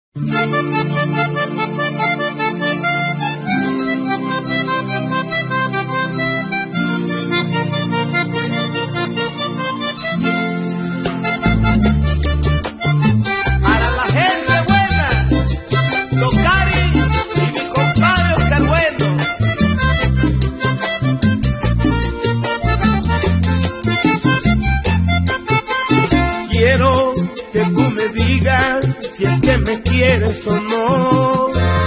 Quiero que tú me digas si es que me quieres o no.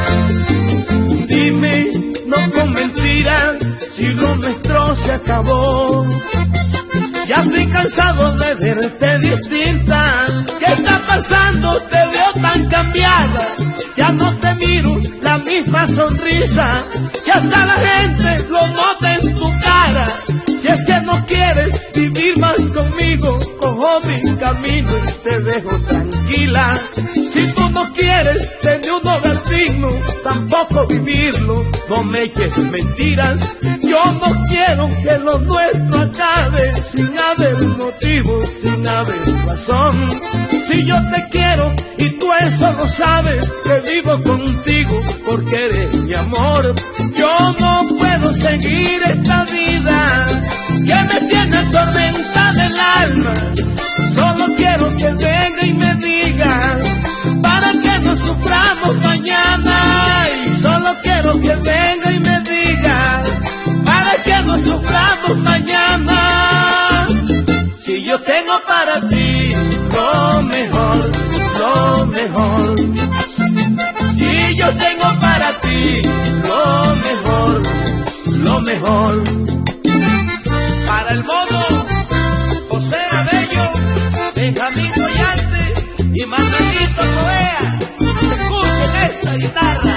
Dime, no con mentiras, si lo nuestro se acabó. Ya estoy cansado de verte distinta. ¿Qué está pasando? Te veo tan cambiada. Ya no te miro la misma sonrisa. Y hasta la gente lo nota en tu cara. Si es que no quieres vivir más conmigo, cojo mi camino y te dejo tranquila. Si tú no quieres tener un hogar digno, tampoco vivirlo, no me eches mentiras. Yo no quiero que lo nuestro acabe sin haber motivo, sin haber razón. Si yo te quiero y tú eso lo sabes, que vivo contigo porque eres mi amor. Yo no puedo seguir esta vida que me tiene atormentada el alma. Solo quiero que venga y me diga para que no suframos mañana. Y solo quiero que venga y me diga para que no suframos mañana. Si yo tengo para ti lo mejor, lo mejor. Si yo tengo para ti lo mejor, lo mejor. Para el mono, José Abello, Benjamín Collante y Manuelito Coea. Escuchen esta guitarra.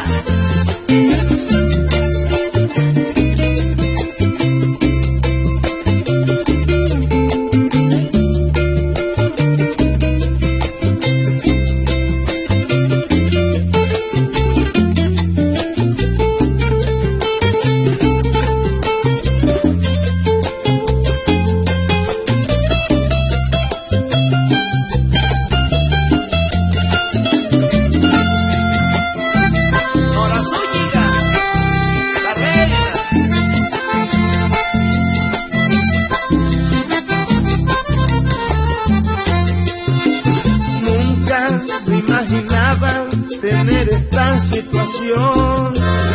Tener esta situación,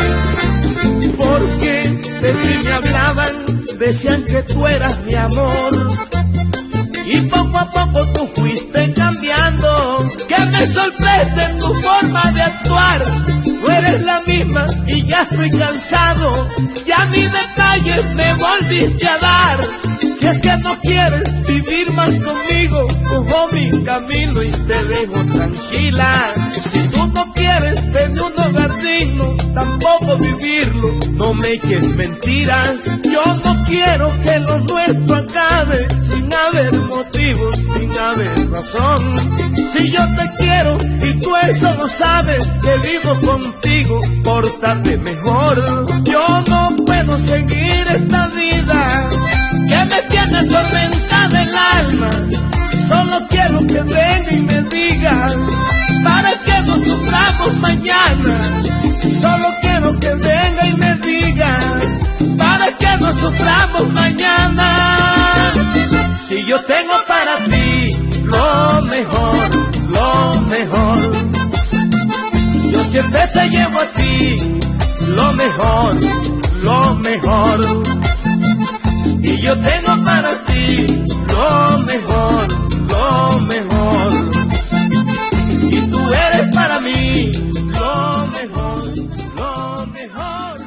porque de ti me hablaban, decían que tú eras mi amor, y poco a poco tú fuiste cambiando, que me sorprende tu forma de actuar. Tú eres la misma y ya estoy cansado, ya ni detalles me volviste a dar. Si es que no quieres vivir más conmigo, cojo mi camino y te dejo tranquila. Si tú no quieres tener un hogar digno, tampoco vivirlo, no me eches mentiras. Yo no quiero que lo nuestro acabe sin haber motivos, sin haber razón. Si yo te quiero y tú eso lo sabes, que vivo contigo, pórtate mejor. Yo no puedo seguir esta vida que me tiene atormentada el alma. Solo quiero que venga y me diga para que no suframos mañana. Solo quiero que venga y me diga para que no suframos mañana. Si yo tengo para ti lo mejor, lo mejor. Yo siempre te llevo a ti lo mejor, lo mejor. Y yo tengo para ti lo mejor, lo mejor. Y tú eres para mí lo mejor, lo mejor.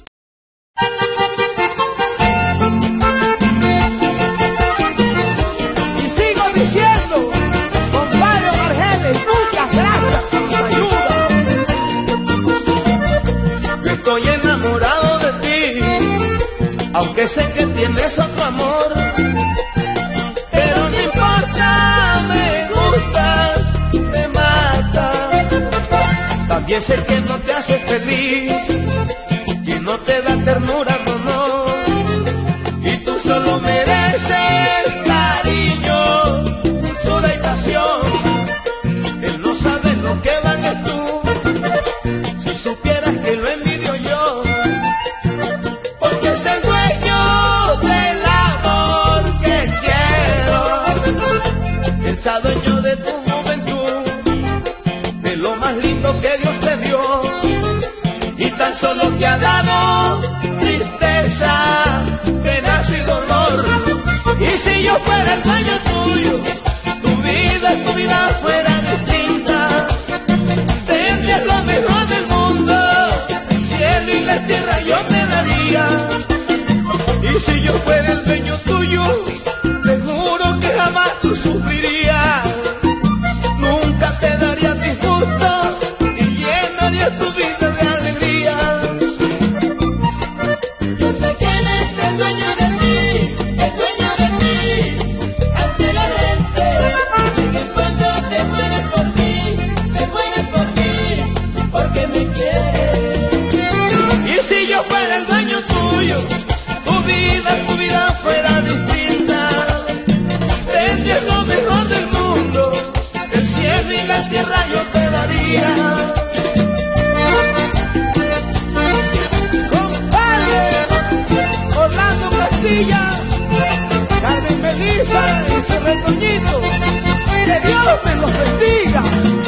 Y sigo diciendo, compadre Argeles, muchas gracias por tu ayuda. Yo estoy enamorado de ti, aunque sé que tienes otro amor, pero no importa, me gustas, me matas. También sé que no te hace feliz, que no te da ternura, no, no. Y tú solo mereces cariño, dulzura y pasión. Él no sabe lo que vales tú. sea dueño de tu juventud, de lo más lindo que Dios te dio, y tan solo te ha dado tristeza, penas y dolor. Y si yo fuera el dueño tuyo, tu vida fuera distinta, tendrías lo mejor del mundo, el cielo y la tierra yo te daría. Y si yo fuera el dueño tuyo, te juro que jamás tú sufrirías, nunca te daría disgusto y llenaría tu vida de alegría. Yo sé que él es el dueño de ti, ante la gente. En el fondo te mueres por mí, porque me quieres. Y si yo fuera el dueño tuyo, tu vida fuera distinta, tendrías lo mejor del mundo, el cielo y la tierra yo te daría. Compadre Orlando Castilla, Carmen Melissa y su retoñito, que Dios me los bendiga.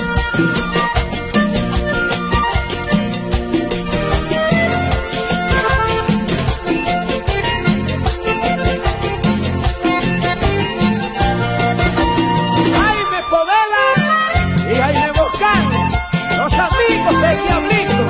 Jaime Povela y Jaime Boscan, los amigos del Diablito.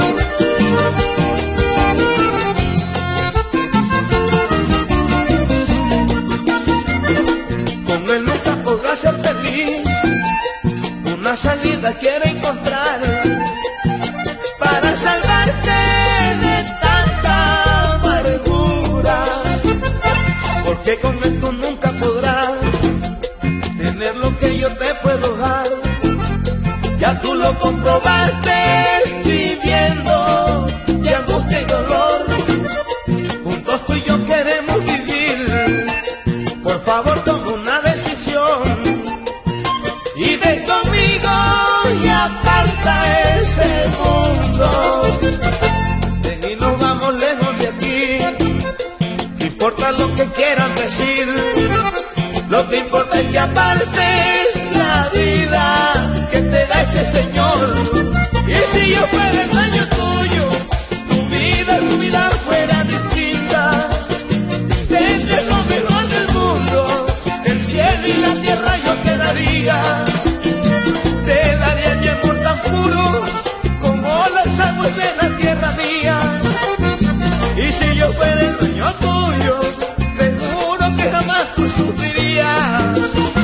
Con él nunca podrás ser feliz, una salida quiere encontrar para salvarte de tanta amargura, porque con él tú nunca podrás tener lo que yo te puedo dar. Ya tú lo comprobaste viviendo de angustia y dolor. Juntos tú y yo queremos vivir, por favor toma una decisión y ven conmigo y aparta ese mundo. Ven y nos vamos lejos de aquí, no importa lo que quieran decir, lo que importa es que apartes la vida que te da ese Señor. Y si yo fuera el dueño tuyo, tu vida fuera distinta, tendrías lo mejor del mundo, el cielo y la tierra yo te daría. Te daría mi amor tan puro como las aguas de la tierra mía. Y si yo fuera el dueño tuyo, te juro que jamás tú sufrirías.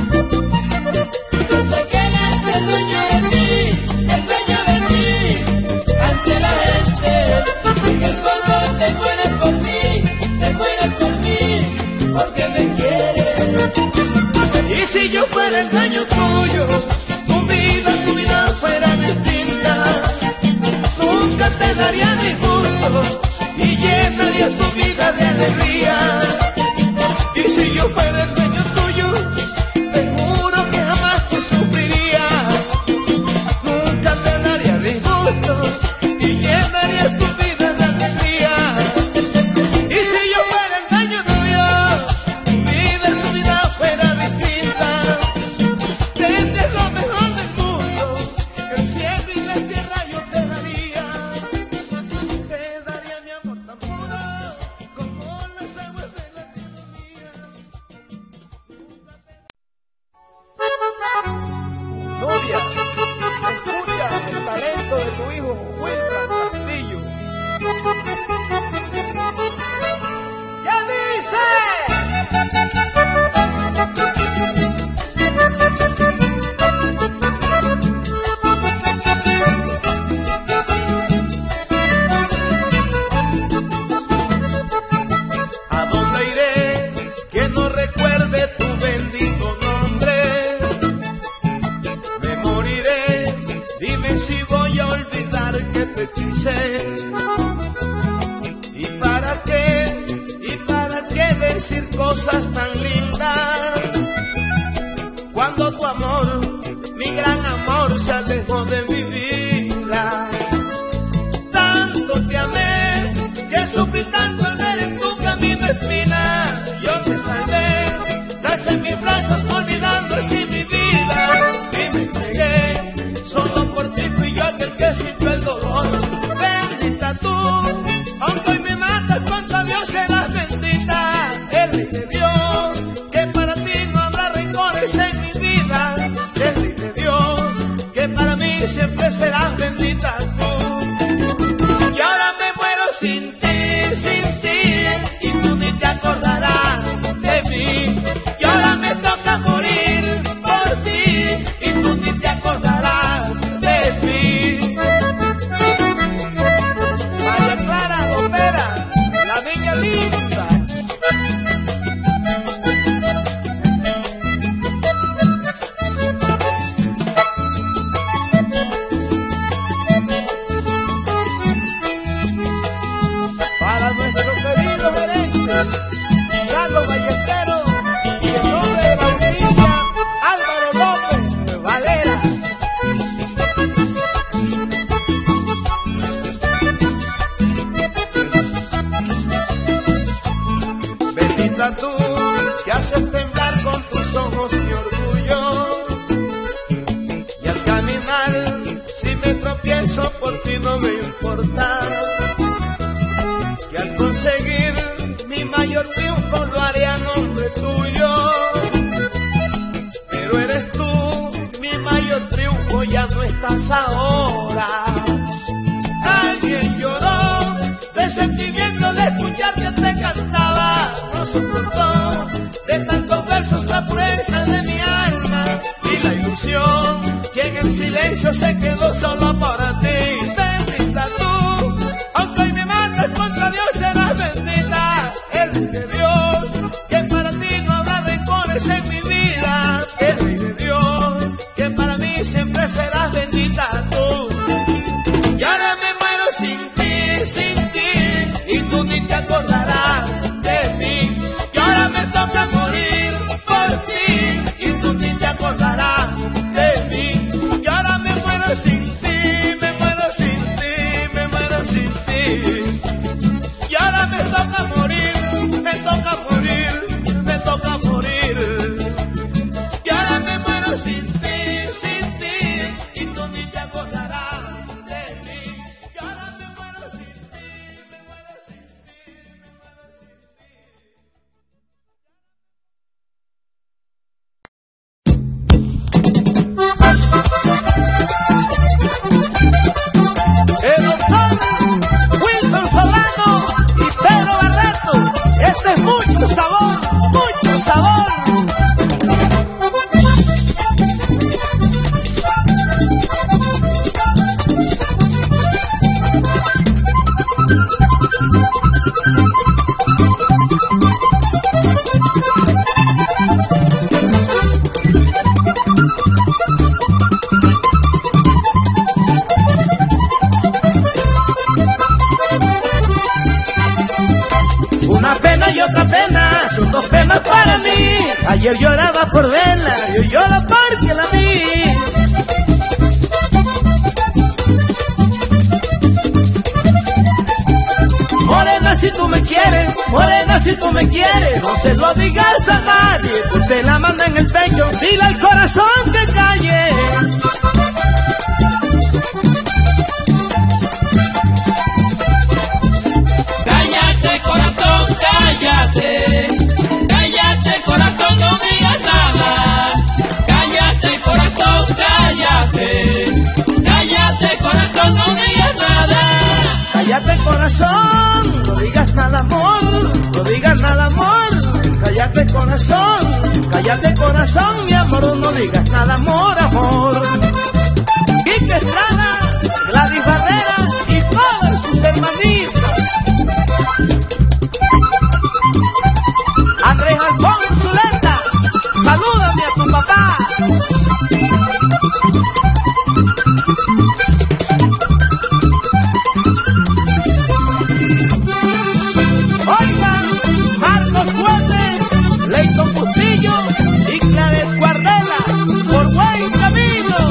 Yo sé que él es el dueño de ti, ante la gente. En el fondo te mueres por mí, porque me quieres. Y si yo fuera el dueño tuyo, tu vida fuera distinta, nunca te daría disgusto y llenaría tu vida de alegría. Y si yo fuera el dueño tuyo, te juro que jamás tú sufrirías, nunca te daría disgusto y llenaría tu vida de alegría. Y si yo fuera el dueño tuyo, tu vida fuera distinta, tendrías lo mejor del mundo, el cielo y la tierra yo te daría. Te daría mi amor tan puro como las aguas de la tierra mía. Novia, escucha el talento de tu hijo Wilfran Castillo. ¿Qué dice? ¿A dónde iré que no recuerde tu bendito nombre? Me moriré, dime si voy a olvidar que te quise. ¿Y para qué? ¿Y para qué decir cosas tan lindas? Cuando tu amor, mi gran amor, se alejó de mi vida. Tanto te amé, que sufrí tanto al ver en tu camino espinas. Yo te salvé, das en mis brazos olvidando así mi vida. que siempre serás bendita tú. Y ahora me muero sin ti, y tú ni te acordarás de mí. Y ahora me toca morir por ti, y tú ni te acordarás de mí. María Clara Lopera, la niña linda. Para nuestro querido gerente Carlos Ballesteros y el nombre de la audiencia Álvaro López Valera. Bendita tú que haces temblar con tus ojos mi orgullo, y al caminar si me tropiezo por ti no me importa, que al conseguir mi mayor triunfo lo haré a nombre tuyo. Pero eres tú mi mayor triunfo, ya no estás ahora. Alguien lloró de sentimiento al escuchar que te cantaba, no soportó de tantos versos la pureza de mi alma y la ilusión que en el silencio se quedó solo para ti. Bendita tú, aunque hoy me matas contra Dios serás bendita. El Rey de Dios, que para ti no habrá rencores en mi vida. El Rey de Dios, que para mí siempre serás bendita tú. Y ahora me muero sin ti, y tú ni te acordarás de mí. Y ahora me toca morir por ti, y tú ni te acordarás de mí. Y ahora me muero sin ti, me muero sin ti, me muero sin ti. Y ahora me toca morir, me toca morir, me toca morir. Y ahora me muero sin ti, y tú ni te acordarás de mí. Y ahora me muero sin ti, me muero sin ti, me muero sin ti. El doctor Wilson Solano y Pedro Barreto, este es mucho sabor, mucho sabor. Una pena y otra pena, son dos penas para mí. Ayer lloraba por verla, y hoy lloro porque la vi. Morena si tú me quieres, morena si tú me quieres, no se lo digas a nadie, usted la manda en el pecho, dile al corazón que calle. Cállate corazón, cállate. Cállate corazón, no digas nada. Cállate corazón, cállate. Cállate corazón, no digas nada. Cállate corazón, no digas nada amor, no digas nada amor. Cállate corazón, mi amor, no digas nada amor, amor. Quique Estrada, Gladys Barrera y todas sus hermanitas. Andrés Alfonso Zuleta, salúdame a tu papá. Oigan, Marcos Fuentes, Leighton Bustillo y Clarence Guardela, por buen camino.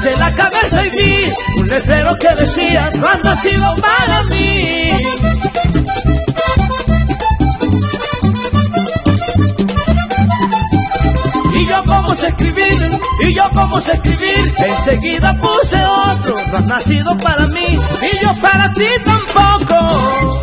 Alcé la cabeza y vi un letrero que decía: no has nacido para mí. Y yo como sé escribir, y yo como sé escribir, enseguida puse otro: no has nacido para mí, y yo para ti tampoco.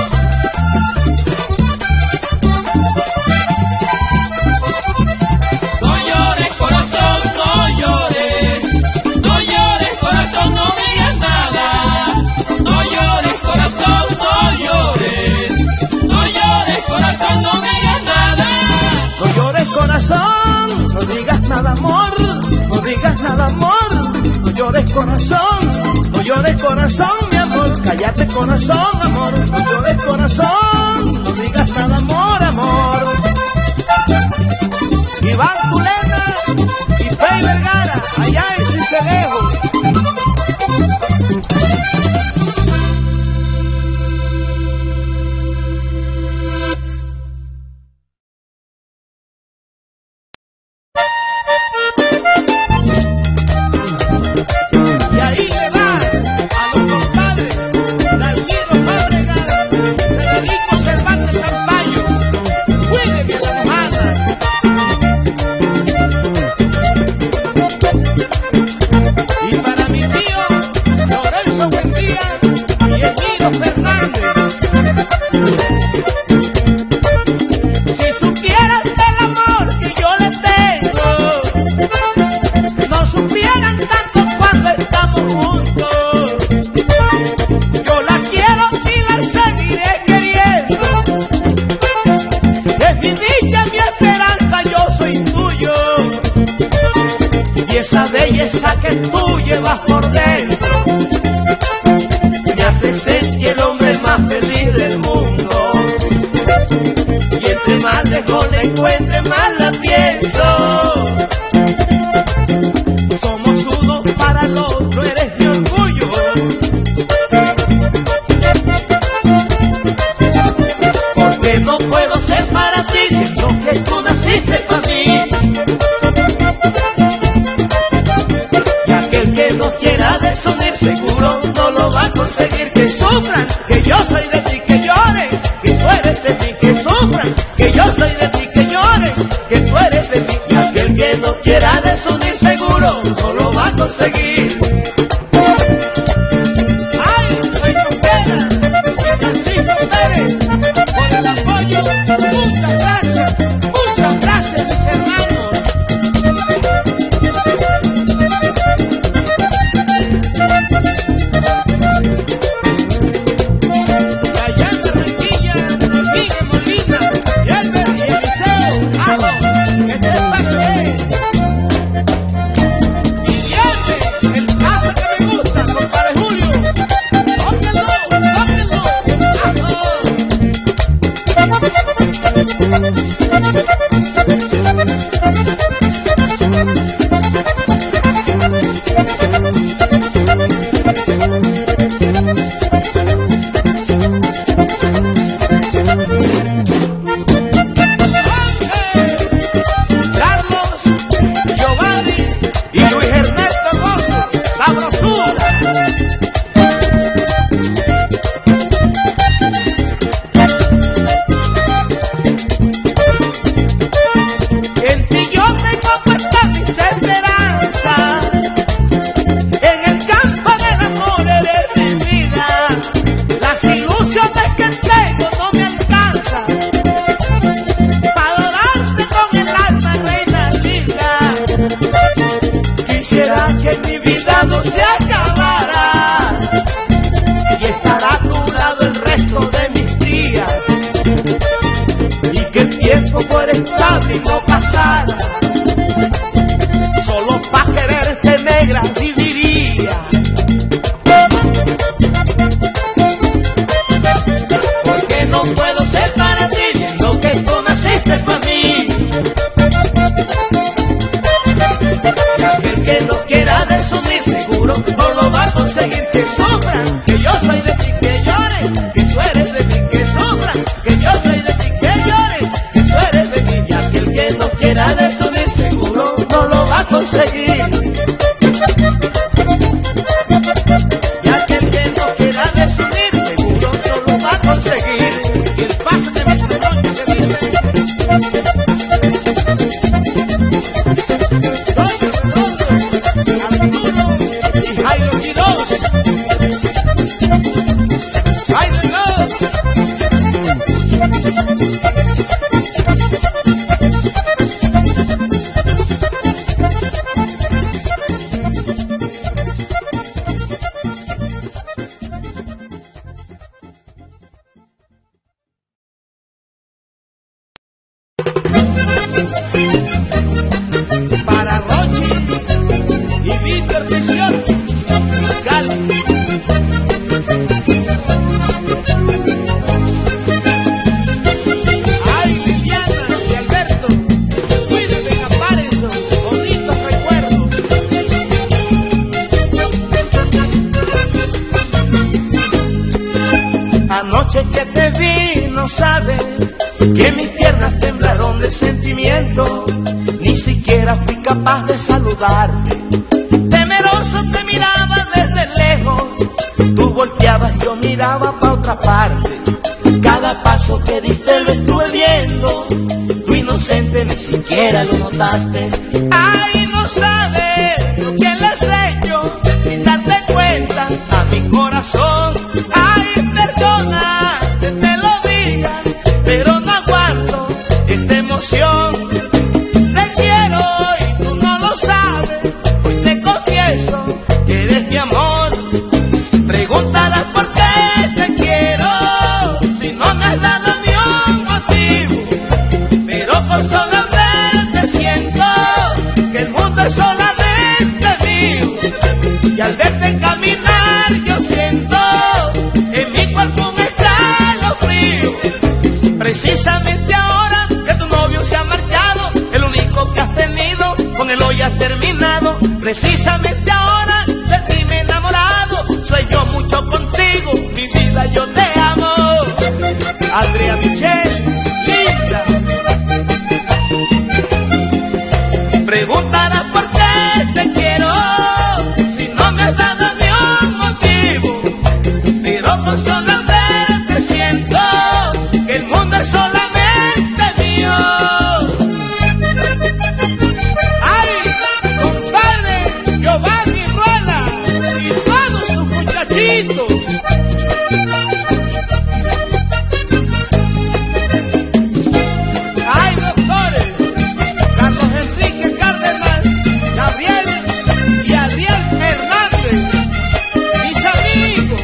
No digas nada, amor, no digas nada, amor. No llores, corazón, no llores, corazón, mi amor. Cállate, corazón, amor, no llores, corazón. No digas nada, amor, amor. Iván Tulena y Fey Vergara, allá en Cincelejo. Belleza que tú llevas por dentro me hace sentir el hombre más feliz del mundo. Y entre más lejos la encuentre, más la pienso. Somos uno para el otro, eres mi orgullo. Porque no puedo ser para ti lo que tú naciste para mí. Seguro no lo va a conseguir. Que sufran, que yo soy de ti, que lloren, que tú eres de mí. Que sufran, que yo soy de ti, que lloren, que tú eres de mí. Y aquel que no quiera desunir, seguro no lo va a conseguir. Ay, soy Contera, Francisco Pérez, por el apoyo. Muchas gracias mis hermanos. No se acabará y estará a tu lado el resto de mis días, y que el tiempo fuera estable y no pasara. Solo pa' quererte, negra, viviría. Porque no puedo ser para ti lo que tú naciste para mí. Y aquel que no quiera desunir, seguro no lo va a conseguir. Que sufran, que yo soy de ti, que lloren, que tú eres de mí. Que sufran, que yo soy de ti, que lloren, que tú eres de mí. Y aquel que no quiera desunir, seguro no lo va a conseguir. que mis piernas temblaron de sentimiento, ni siquiera fui capaz de saludarte. Temeroso te miraba desde lejos, tú volteabas y yo miraba pa' otra parte. Cada paso que diste lo estuve viendo, tú inocente ni siquiera lo notaste. Ay, no sabes lo que le has hecho sin darte cuenta a mi corazón. Ay, perdona que te lo diga, pero no aguanto esta emoción. Te quiero y tú no lo sabes, hoy te confieso que eres mi amor. Preguntarás por qué te quiero, si no me has dado ni un motivo, pero por solo verte siento que el mundo es solamente mío. Y al verte caminar yo siento en mi cuerpo un escalofrío. Precisamente ahora que tu novio se ha marchado, el único que has tenido, con él hoy has terminado. Precisamente ahora de ti me he enamorado, sueño mucho contigo, mi vida, yo te amo. Andrea Michel, linda. Preguntarás por qué te quiero, si no me has dado ni un motivo, pero con solo verte siento que el mundo es solamente mío. Ay, compadre Giovanni Rueda y todos sus muchachitos. Ay, doctores Carlos Enrique Cárdenas, Gabriel y Adriel Hernández, mis amigos.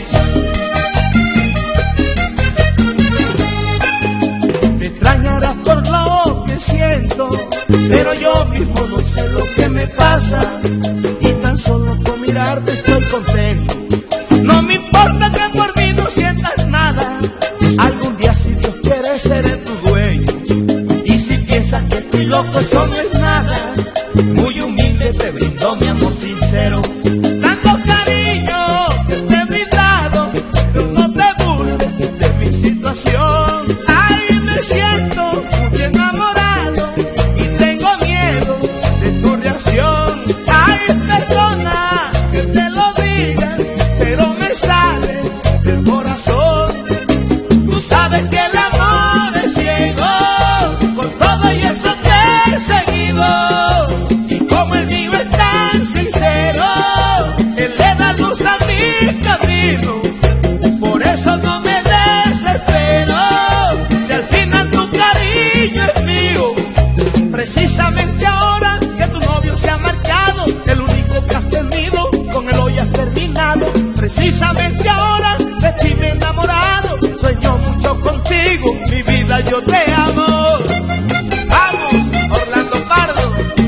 Te extrañarás por lo que siento, pero yo mismo no sé lo que me pasa, y tan solo con mirarte estoy contento. No me importa que por mí no sientas nada, algún día si Dios quiere seré tu dueño. Y si piensas que estoy loco, eso no es nada, muy humilde te brindo mi amor sincero. Tanto cariño que te he brindado, pero no te burles de mi situación. Ay, me siento muy enamorado y tengo miedo de tu reacción. Ay, perdona que te lo diga, pero me sale del corazón. Tú sabes que el amor es ciego, con todo y eso te he seguido. Y como el mío es tan sincero, él le da luz a mi camino. Por eso no me desespero, si al final tu cariño es mío. Precisamente ahora que tu novio se ha marchado, el único que has tenido, con él hoy has terminado. Precisamente ahora de ti me he enamorado, sueño mucho contigo, mi vida, yo te amo. Vamos, Orlando Pardo.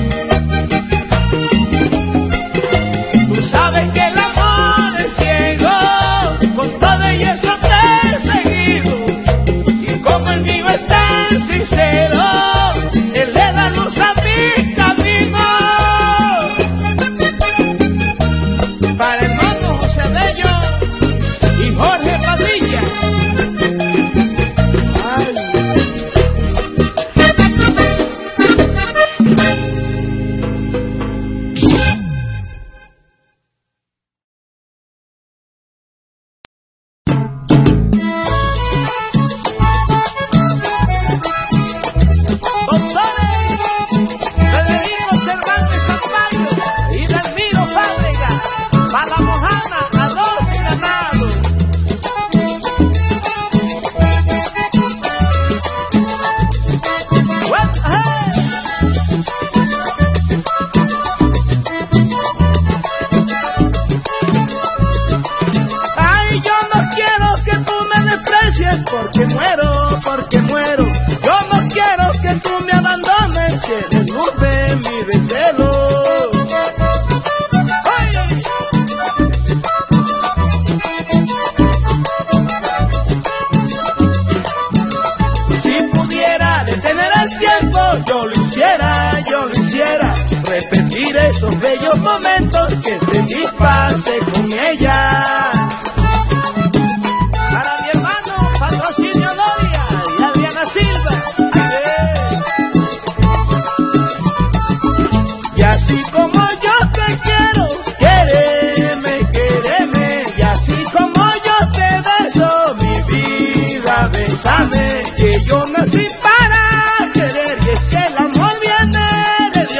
Tú sabes que el amor es ciego, con todo y eso te he seguido. Y como el mío es tan sincero, él le da luz a mi camino. Para el mono José Bello y Jorge Padilla. Ay. Doctores Federico Cervantes Zampayo y Delmiro Fábrega, para la Mojana, a dos ganados. Well, hey. Ay, yo no quiero que tú me desprecies, porque muero, porque muero. Yo no quiero que tú me abandones, que eres luz de mi desvelo. ¡Ay! Si pudiera detener el tiempo, yo lo hiciera, yo lo hiciera. Repetir esos bellos momentos que te dispasé con ella. Para mi hermano Patrocinio Doria y Adriana Silva.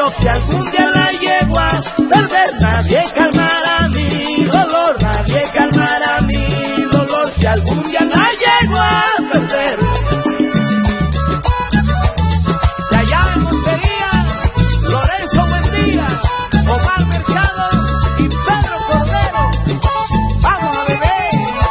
Pero si algún día la yegua perder, nadie calmará mi dolor, nadie calmará mi dolor. Si algún día la yegua perder. De allá en Montería, Lorenzo Buendía, Omar Mercado y Pedro Cordero. ¡Vamos a beber!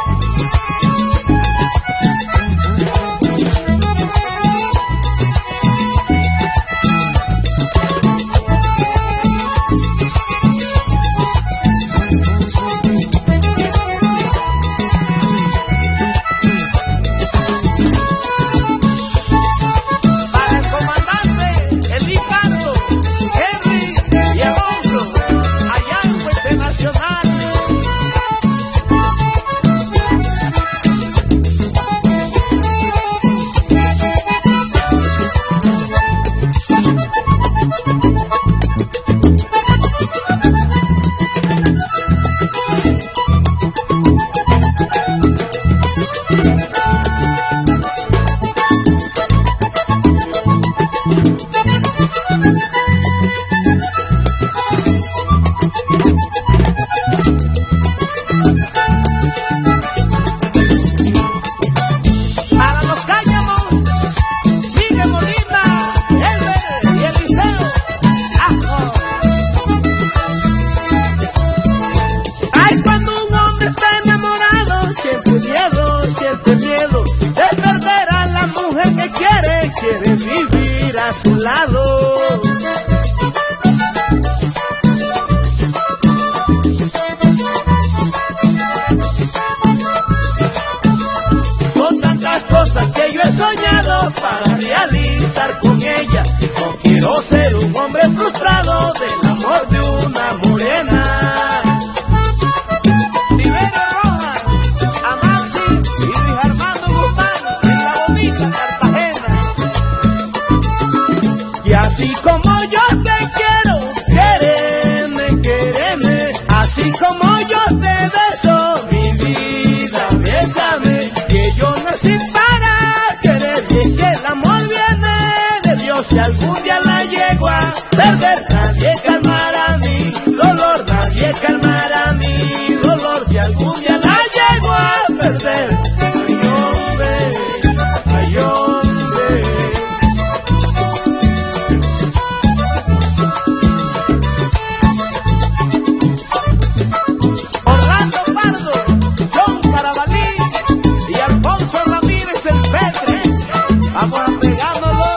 Quiere vivir a su lado. Son tantas cosas que yo he soñado para realizar con ella. No quiero ser un hombre frustrado del amor de una morena. Así como yo te quiero, quéreme, quéreme. Así como yo te beso, mi vida, bésame. Que yo nací para querer y es que el amor viene de Dios. Si algún día la llego a perder, nadie calmará mi dolor, nadie calmará mi dolor. Si algún día la llego a perder, ay hombre, ay hombre. Vamos a pegándolo.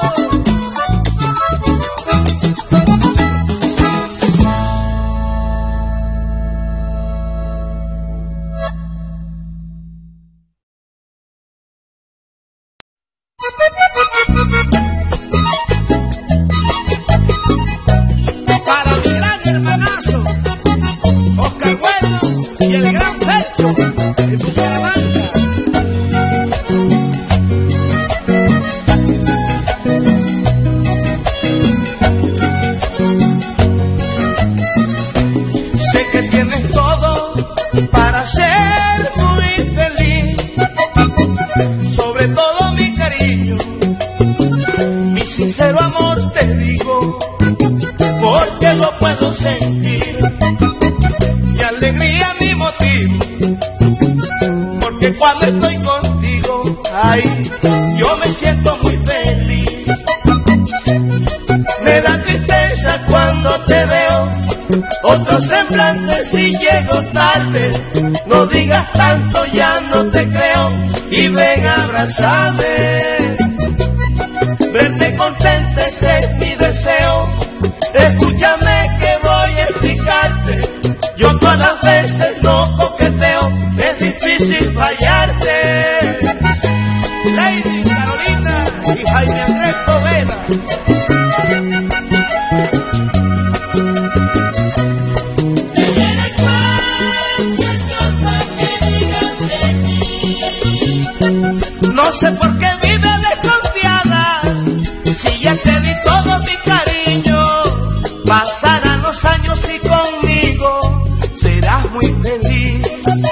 Para mi gran hermanazo, Oscar Bueno y el gran Pecho de Bucaramanga. Tienes todo para ser muy feliz, sobre todo mi cariño, mi sincero amor te digo, porque lo puedo sentir, mi alegría, mi motivo, porque cuando estoy contigo, ay, yo me siento muy feliz, me da tristeza cuando te veo otro semblante si llego tarde. No digas tanto, ya no te creo. Y ven a abrazarme. Verte contenta, ese es mi deseo. Escúchame que voy a explicarte. Yo todas las veces no coqueteo. Es difícil fallarte. Lady Carolina y Jaime Andrés Poveda. No sé por qué vive desconfiada, si ya te di todo mi cariño. Pasarán los años y conmigo serás muy feliz.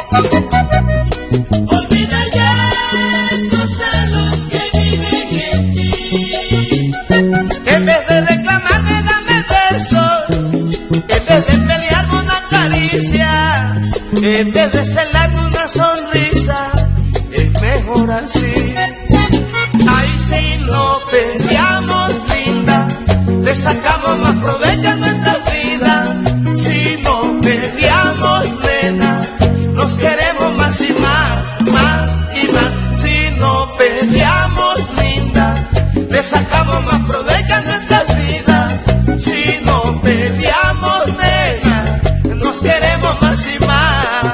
Olvida ya esos celos que viven en ti. En vez de reclamarme, dame En vez de celarme una sonrisa, es mejor así. Ahí sí no peleamos, linda, le sacamos más provecho a nuestra vida. Si no peleamos, nena, nos queremos más y más, más y más. Si no peleamos, linda, le sacamos más provecho a nuestra vida. Si no peleamos, nena, nos queremos más y más.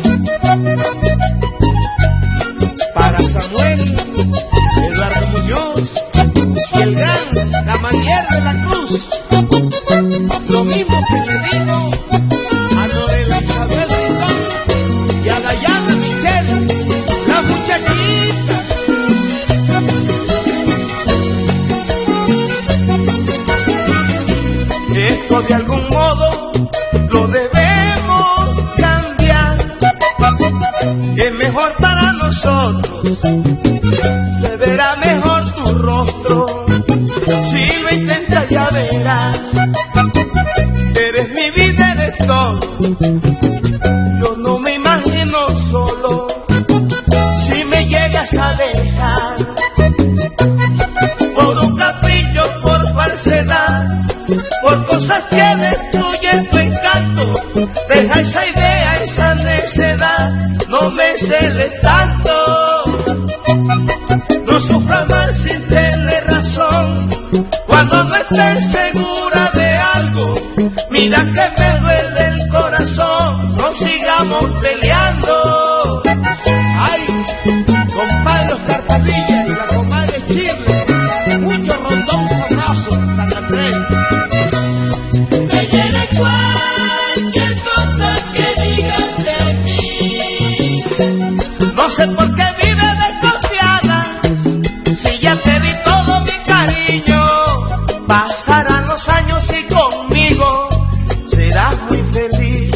Para Samuel, Eduardo Muñoz y el gran Camanier de la Cruz, lo mismo que le digo a Norela Isabel Rincón y a Dayana Michelle, las muchachitas. Esto de algún modo lo debemos cambiar. Es mejor para nosotros, se verá mejor tu rostro. Si lo intentas ya verás, eres mi vida, eres todo. Yo no me imagino solo si me llegas a dejar por un capricho, por falsedad, por cosas que destruyen tu encanto. Deja esa idea, esa necedad, no me celes tanto. No sufras más sin tener razón. Cuando no estés segura de algo, mira que me duele el corazón. No sigamos peleando. Ay, compadre Oscar Padilla y la comadre Chile, mucho rondón sabroso en San Andrés. Me llena cualquier cosa que digas de mí. No sé por qué vive desconfiada, si ya te di todo mi cariño. Pasarán los años y conmigo serás muy feliz.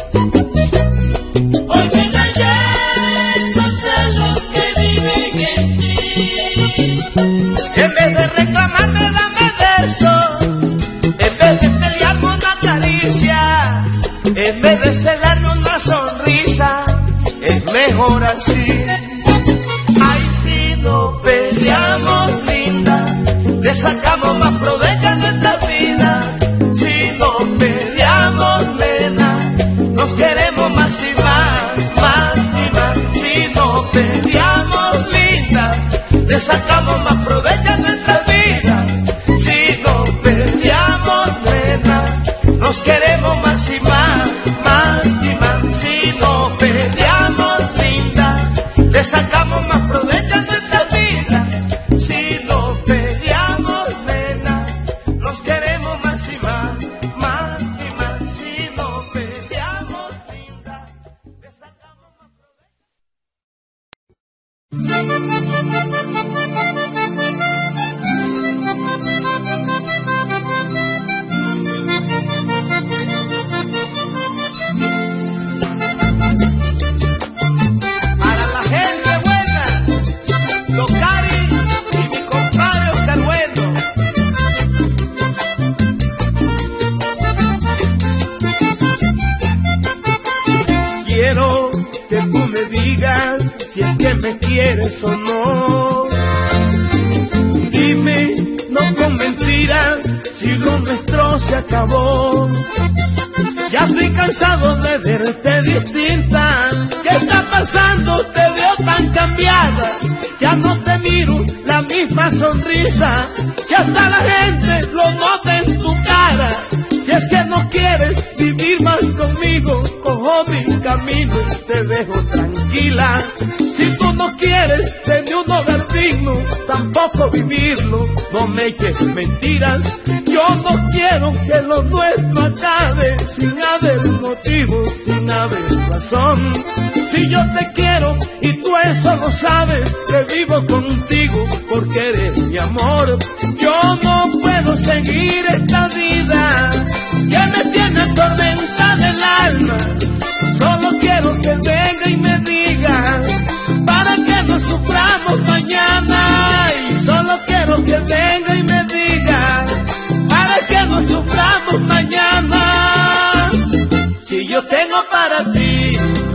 Hoy me da ya esos celos que viven en ti. En vez de reclamarme, dame versos. En vez de pelearme una caricia, en vez de celarme una sonrisa, es mejor así. Ay, si no peleamos, linda, le sacamos más provecho a nuestra vida. Si no peleamos, nena, nos queremos más y más, más y más. Si no peleamos, linda, le sacamos más provecho a nuestra vida. Si no peleamos, nena, nos queremos más y más, más y más. Si no peleamos, linda, le sacamos más provecho a nuestra vida. Si no peleamos, nena, nos queremos más y más, más y más. Si no peleamos, linda, le sacamos más provecho. Para la gente buena, Locari y mi compadre Oscar Bueno. Quiero que tú me digas si es que me quieres o no. Dime, no con mentiras, si lo nuestro se acabó. Ya estoy cansado de verte distinta. ¿Qué está pasando? Te veo tan cambiada. Ya no te miro la misma sonrisa. Y hasta la gente lo nota en tu cara. Si es que no quieres vivir más conmigo, cojo mi camino y te dejo tranquila. Si tú no quieres tener un hogar digno, tampoco vivirlo, no me eches mentiras. Yo no quiero que lo nuestro acabe sin haber motivo, sin haber razón. Si yo te quiero y tú eso lo sabes, que vivo contigo porque eres mi amor. Yo no puedo seguir esta vida que me tiene atormentada el alma. Solo quiero que venga y me diga para que no suframos mañana. Y solo quiero que venga y me diga para que no suframos mañana. Si yo tengo para ti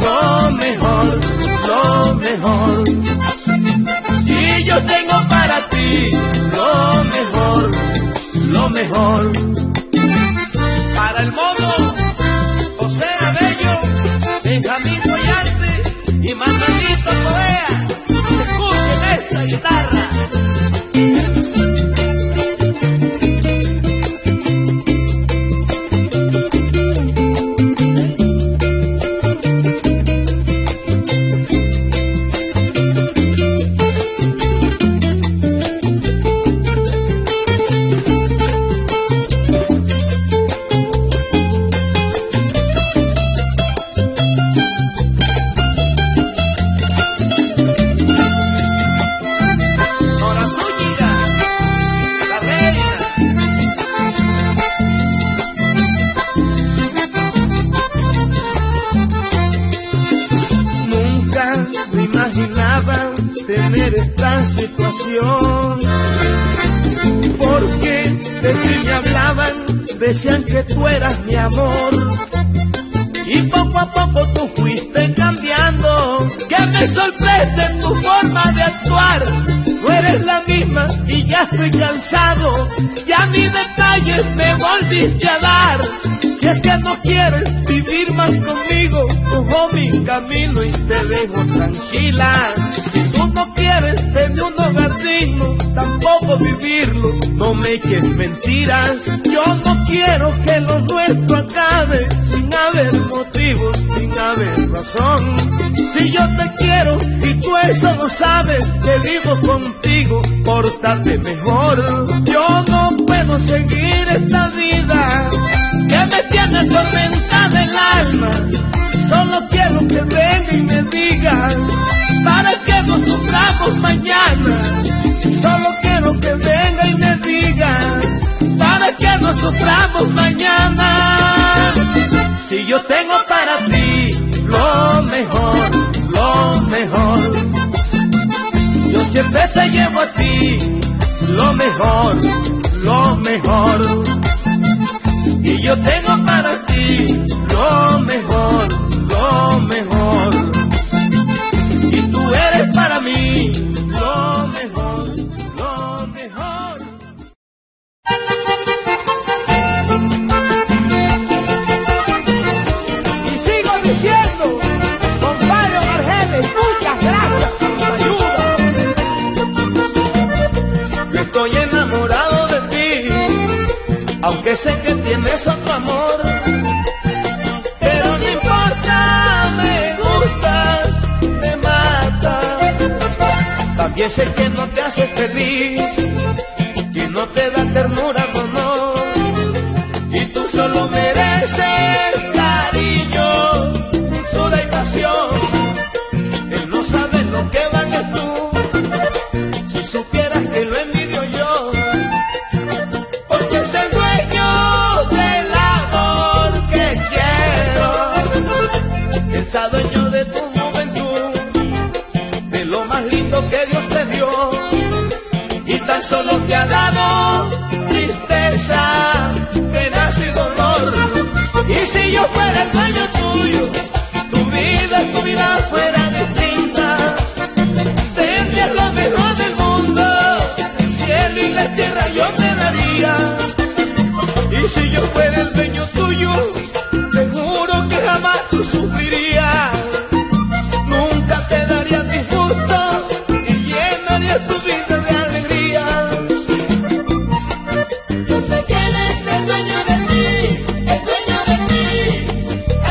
mejor. Para el mono, José Abello, Benjamín Collarte y Manuelito Correa, escuchen esta guitarra. Tener esta situación, porque de ti me hablaban, decían que tú eras mi amor, y poco a poco tú fuiste cambiando, que me sorprende tu forma de actuar. No eres la misma y ya estoy cansado, ya ni detalles me volviste a dar. Si es que no quieres vivir más conmigo, cojo mi camino y te dejo tranquila. Si tú no quieres tener un hogar digno, tampoco vivirlo, no me eches mentiras. Yo no quiero que lo nuestro acabe sin haber motivos, sin haber razón. Si yo te quiero y tú eso lo sabes, que vivo contigo, pórtate mejor. Yo no puedo seguir esta vida que me tiene atormentada el alma. Solo quiero que venga y me diga para que no suframos mañana. Solo quiero que venga y me diga para que no suframos mañana. Si yo tengo para ti lo mejor, lo mejor, yo siempre te llevo a ti lo mejor, lo mejor. Y yo tengo para ti lo mejor, lo mejor. Y tú eres para mí lo mejor, lo mejor. Y sigo diciendo, compadre Argeles, muchas gracias por tu ayuda. Yo estoy enamorado de ti, aunque sé que tienes otro amor, pero no importa, me gustas, me matas. También sé que no te haces feliz, que no te da ternura, no. Y tú solo mereces cariño, dulzura y pasión. Él no sabe lo que vales tú, si supieras que lo envidio yo. Porque es el dueño del amor que quiero. Él es el dueño de tu juventud, de lo más lindo que Dios te dio. Y tan solo te ha dado tristeza, penas y dolor. Y si yo fuera el dueño tuyo, tu vida fuera distinta. Tendrías lo mejor del mundo, el cielo y la tierra yo te daría. Y si yo fuera el dueño tuyo, te juro que jamás tú sufrirías. Nunca te daría disgusto y llenaría tu vida de alegría. yo sé que Él es el dueño de ti, el dueño de ti.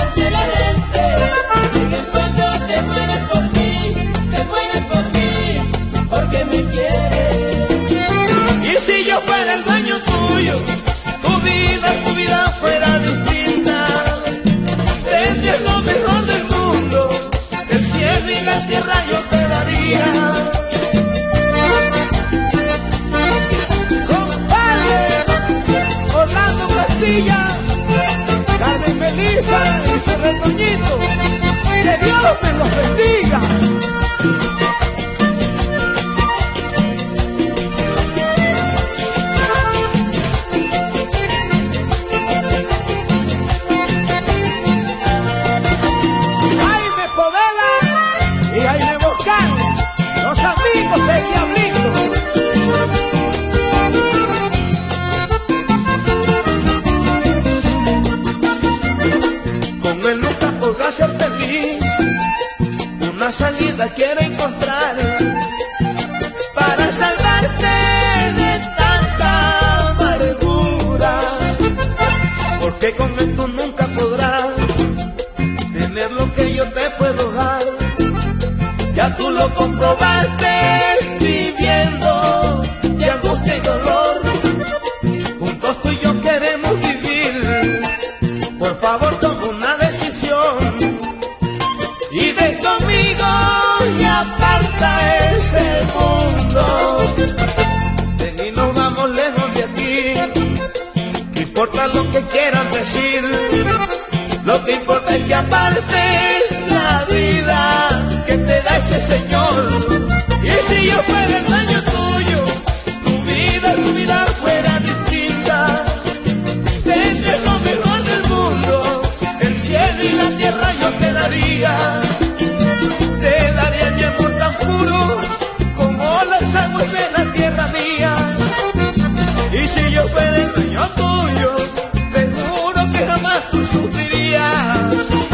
que con él tú nunca podrás tener lo que yo te puedo dar. Ya tú lo comprobaste viviendo de angustia y dolor. Juntos tú y yo queremos vivir. Por favor toma una decisión y ven conmigo y aparta ese mundo. Ven y nos vamos lejos de aquí. No importa lo que quieran decir, lo que importa es que apartes la vida que te da ese Señor. Y si yo fuera el dueño tuyo, tu vida fuera distinta. Tendrías lo mejor del mundo, el cielo y la tierra yo te daría. Te daría mi amor tan puro como las aguas de la tierra mía. Y si yo fuera el dueño tuyo, te juro que jamás tú sufrirías.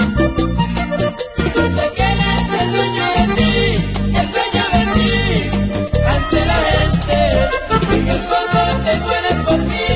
Yo sé que él es el dueño de ti, el dueño de ti, ante la gente. En el fondo te mueres por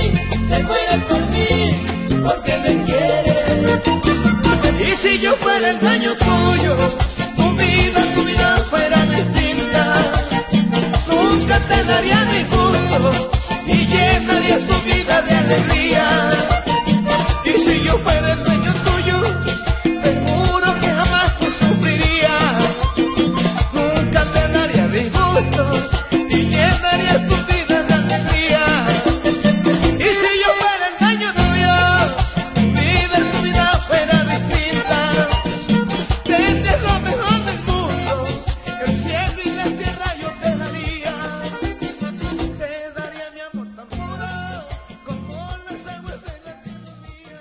mí, porque me quieres. Y si yo fuera el dueño tuyo, tu vida fuera distinta. Nunca te daría disgusto y llenaría tu vida de alegría. Y si yo fuera el dueño tuyo, te juro que jamás tú sufrirías. Nunca te daría disgusto y llenaría tu vida de alegría. Y si yo fuera el dueño tuyo, tu vida fuera distinta. Tendrías lo mejor del mundo, el cielo y la tierra yo te daría. Te daría mi amor tan puro como las aguas de la tierra mía.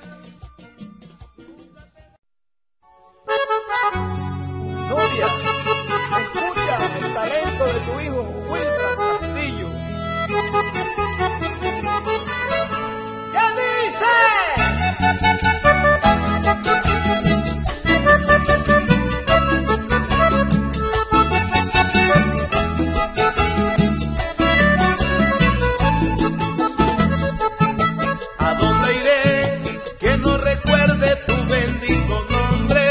Nuria, escucha el talento de tu hijo Wilfran Castillo. ¿Qué dice? ¿A dónde iré que no recuerde tu bendito nombre?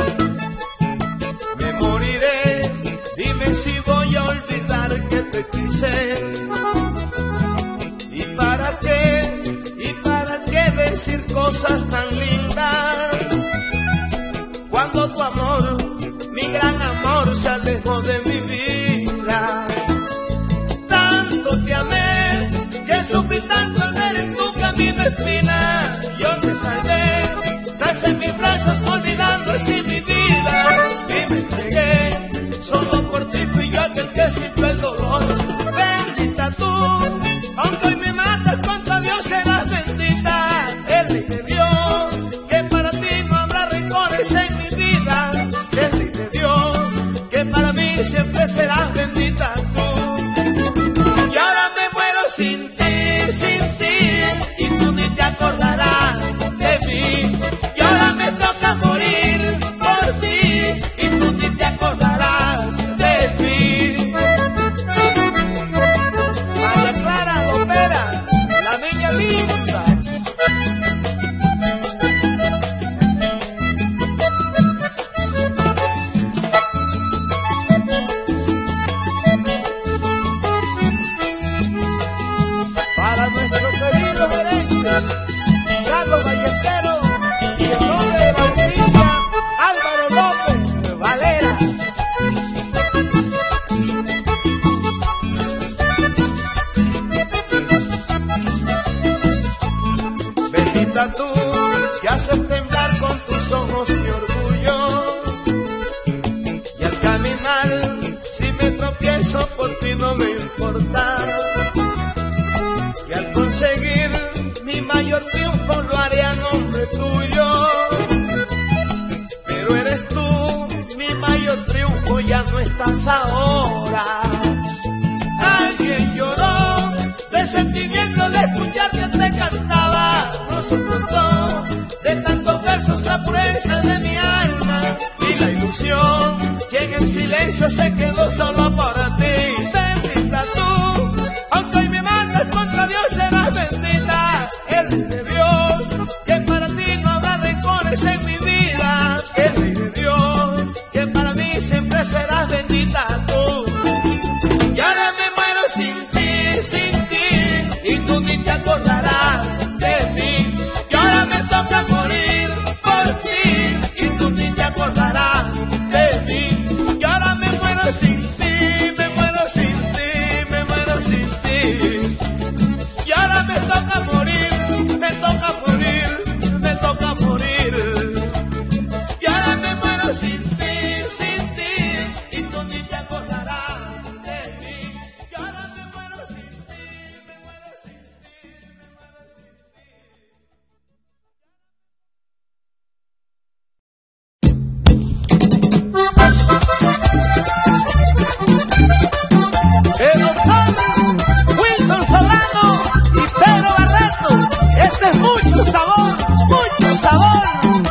Me moriré, dime si voy a olvidar que te quise. ¿Y para qué? ¿Y para qué decir cosas tan lindas? Cuando tu amor, mi gran amor, se alejó de mi vida. Tanto te amé, que sufrí tanto al ver en tu camino espina. Yo te salvé, estás en mis brazos, olvidando así mi vida. Y me entregué, solo por ti fui yo aquel que sintió el dolor. Bendita tú, aunque hoy me matas, contra Dios serás bendita. El Rey de Dios, que para ti no habrá rencores en mi vida. El Rey de Dios, que para mí siempre serás bendita tú. Y ahora me muero sin ti, y tú ni te acordarás de mí. Y ahora me toca morir por ti, y tú ni te acordarás de mí. María Clara Lopera, la niña linda. Para nuestro querido gerente Carlos Ballesteros y el nombre de Bautista Álvaro López Valera. Bendita tú, que haces temblar con tus ojos mi orgullo. Y al caminar, si me tropiezo, por ti no me importa. Y al conseguir mi mayor triunfo lo haré a nombre tuyo. Pero eres tú mi mayor triunfo, ya no estás ahora. Alguien lloró de sentimiento al escuchar que te cantaba. No soportó de tantos versos la pureza de mi alma y la ilusión que en el silencio se quedó solo para ti. Bendita tú, aunque hoy me mandas, contra Dios serás bendita. El Rey de Dios, que para ti sabor, mucho sabor.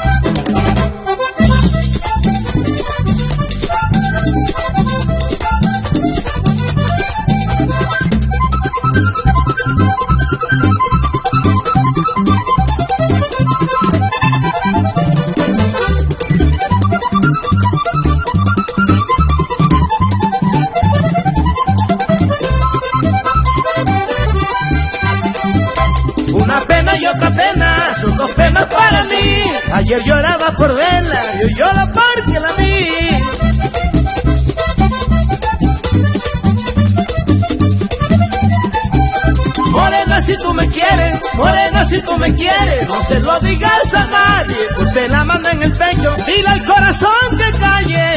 Una pena y otra pena, son dos penas para mí. Ayer lloraba por verla y hoy lloro porque la vi. Morena, si tú me quieres, morena, si tú me quieres, no se lo digas a nadie. Usted la manda en el pecho, dile al corazón que calle.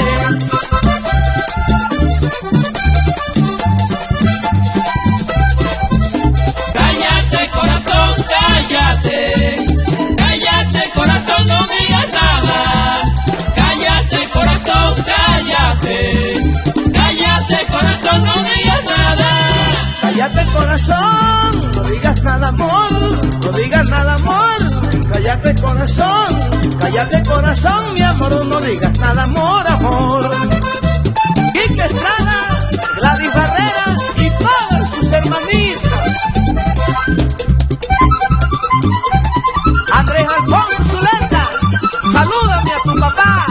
Cállate, corazón, cállate. Cállate, corazón, no digas nada. Cállate, corazón, cállate. Cállate, corazón, no digas nada. Cállate corazón, no digas nada amor, no digas nada amor. Cállate corazón, mi amor, no digas nada amor, amor. Quique Estrada, Gladys Barrera y todas sus hermanitas. Andrés Alfonso Zuleta, salúdame a tu papá.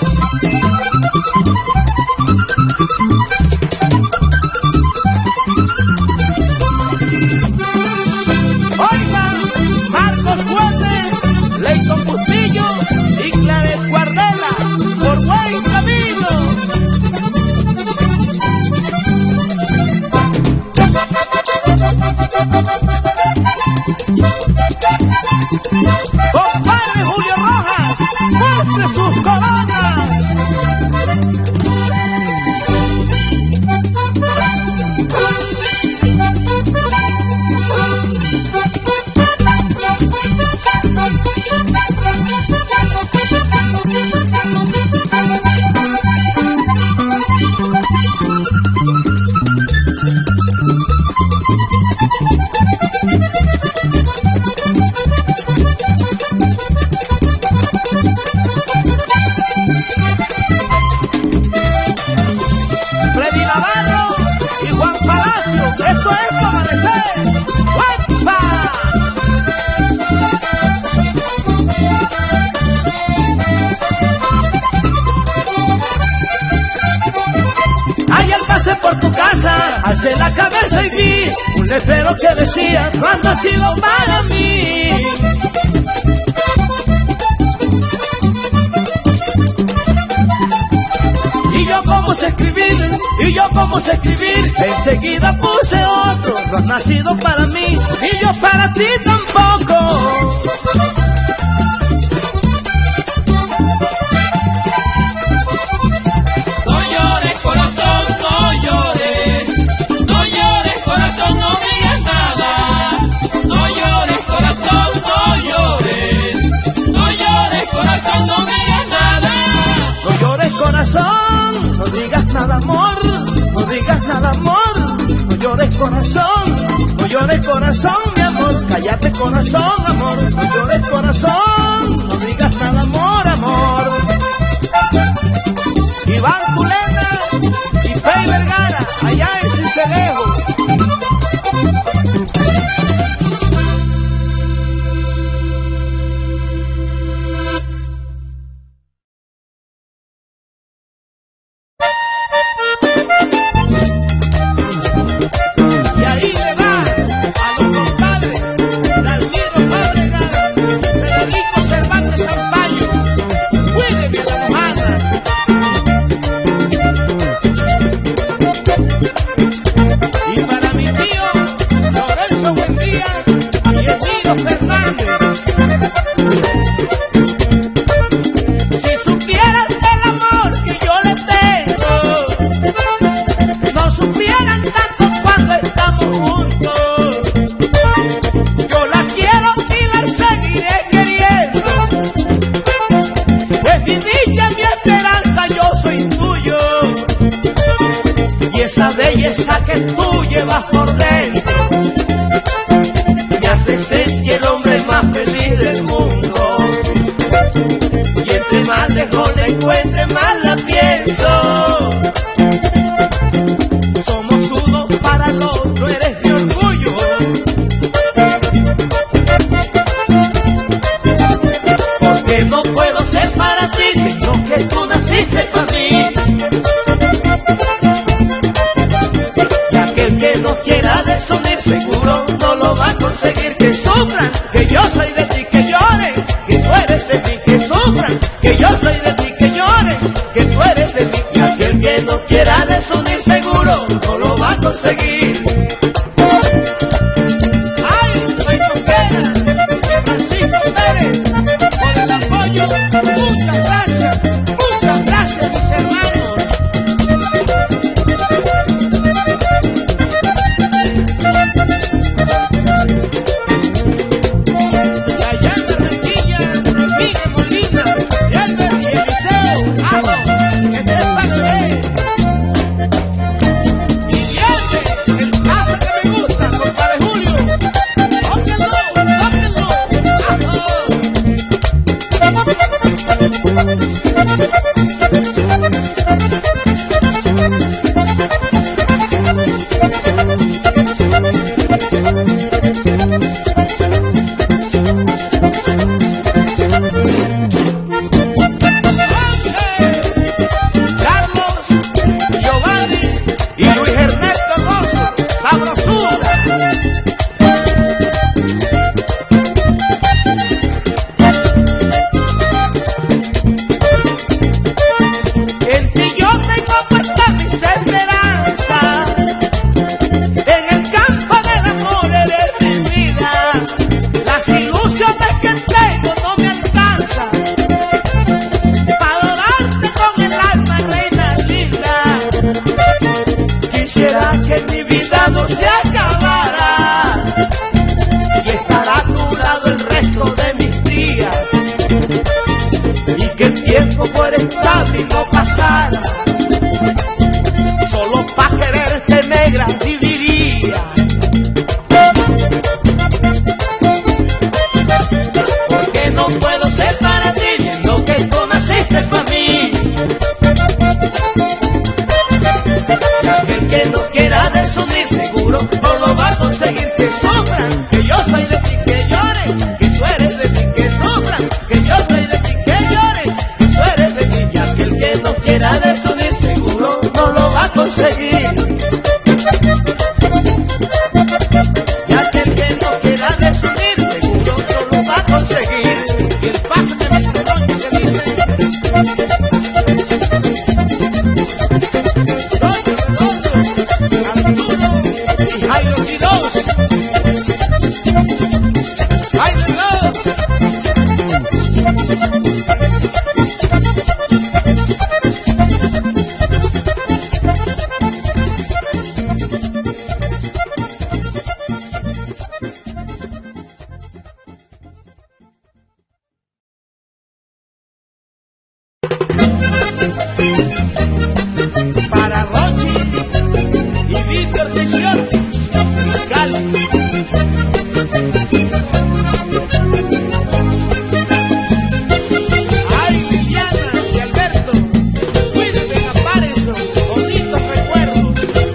Oiga, Marcos Juárez, Leighton Bustillo y Clarence Guardela, por buen camino. Compadre Julio Rojas, muestre sus coronas. Freddy Navarro y Juan Palacio, esto es para amanecer. ¡Guapa! Ayer pasé por tu casa, alcé la cabeza y vi un letrero que decía: no has nacido para mí. Y yo como sé escribir, enseguida puse otro: no has nacido para mí, y yo para ti tampoco. No llores, corazón, no llores. No llores, corazón, no digas nada. No llores, corazón, no llores. No llores, corazón, no digas nada. No llores corazón, no digas nada amor, no digas nada amor. No llores corazón, no llores corazón, mi amor. Cállate corazón, amor. No llores corazón, no digas nada amor, amor. Iván Culena y Pei Vergara, allá en Cincelejo. Y ahí le va a los compadres Dalmiro Fábregas sufran, que yo soy de ti, que lloren, que tú eres de mí, que sufran, que yo soy de ti, que lloren, que tú eres de mí. Y aquel que no quiera desunir seguro no lo va a conseguir. Ay, soy Coquera y Francisco Pérez por el apoyo. Muchas gracias mis hermanos. Y allá en Barranquilla, Miguel Molina, y Albert y Eliseo, ¡vamos! ¡Que te pagaré! Y viene el paso que me gusta, compadre Julio. ¡Tóquenlo! Carlos, Giovanni y Luis Ernesto Rosso, sabrosura. En ti yo tengo puesta mis esperanzas, en el campo del amor eres mi vida. Las ilusiones que tengo no me alcanzan para adorarte con el alma, reina linda. Quisiera que mi vida no se acabara y estar a tu lado el resto de mis días, y que el tiempo fuera estable y no pasara. Solo pa' quererte, negra, viviría. Porque no puedo ser para ti, viendo que tú naciste pa' mí. Y aquel que no quiera desunir seguro no lo va a conseguir. Que sufran, que yo soy de ti, que lloren, que tú eres de mí. Que sufran, que yo soy de ti, que lloren, que tú eres de mí. Y aquel que no quiera desunir seguro no lo va a conseguir. Y aquel que no quiera desunir seguro no lo va a conseguir. Y el paso de mi colonia que dice: Arturo y Jairo Quiroz, báilenlo. Para Rochi y Víctor Tisiotti, Cali. Ay, Liliana y Alberto, cuídense, apárense, bonitos recuerdos.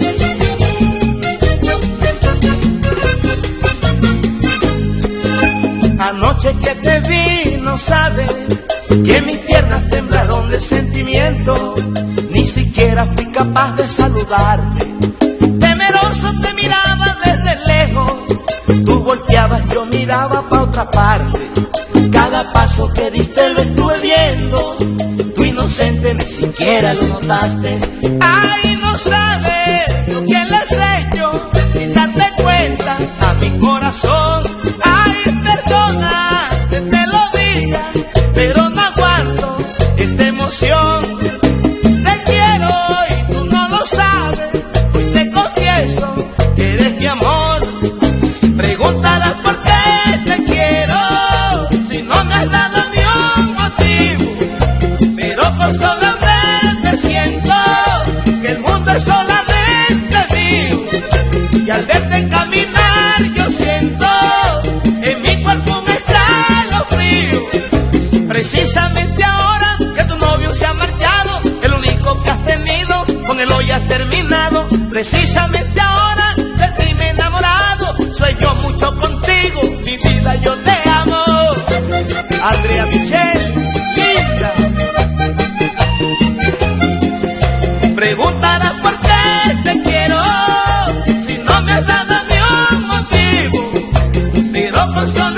Anoche que te vi, no sabes que mis piernas temblaron de sentimiento. Ni siquiera fui capaz de saludarte. Temeroso te miraba desde lejos. Tú volteabas, yo miraba pa' otra parte. Cada paso que diste lo estuve viendo. Tu inocente ni siquiera lo notaste. Ay, no sabes lo que le has hecho sin darte cuenta a mi corazón. Ay, perdona que te lo diga, pero no aguanto esta emoción. Te quiero y tú no lo sabes. Hoy te confieso que eres mi amor. Preguntarás por qué te quiero si no me has dado ni un motivo. Pero con solo verte siento que el mundo es solamente mío. Y al verte caminar yo siento en mi cuerpo un escalofrío. Precisamente ahora que tu novio se ha marchado, el único que has tenido con él hoy has terminado. Precisamente ahora de ti me he enamorado. Soy yo mucho contigo, mi vida, yo te amo. Andrea Michel, linda. Preguntarás por qué te quiero si no me has dado ni un motivo. Pero con solo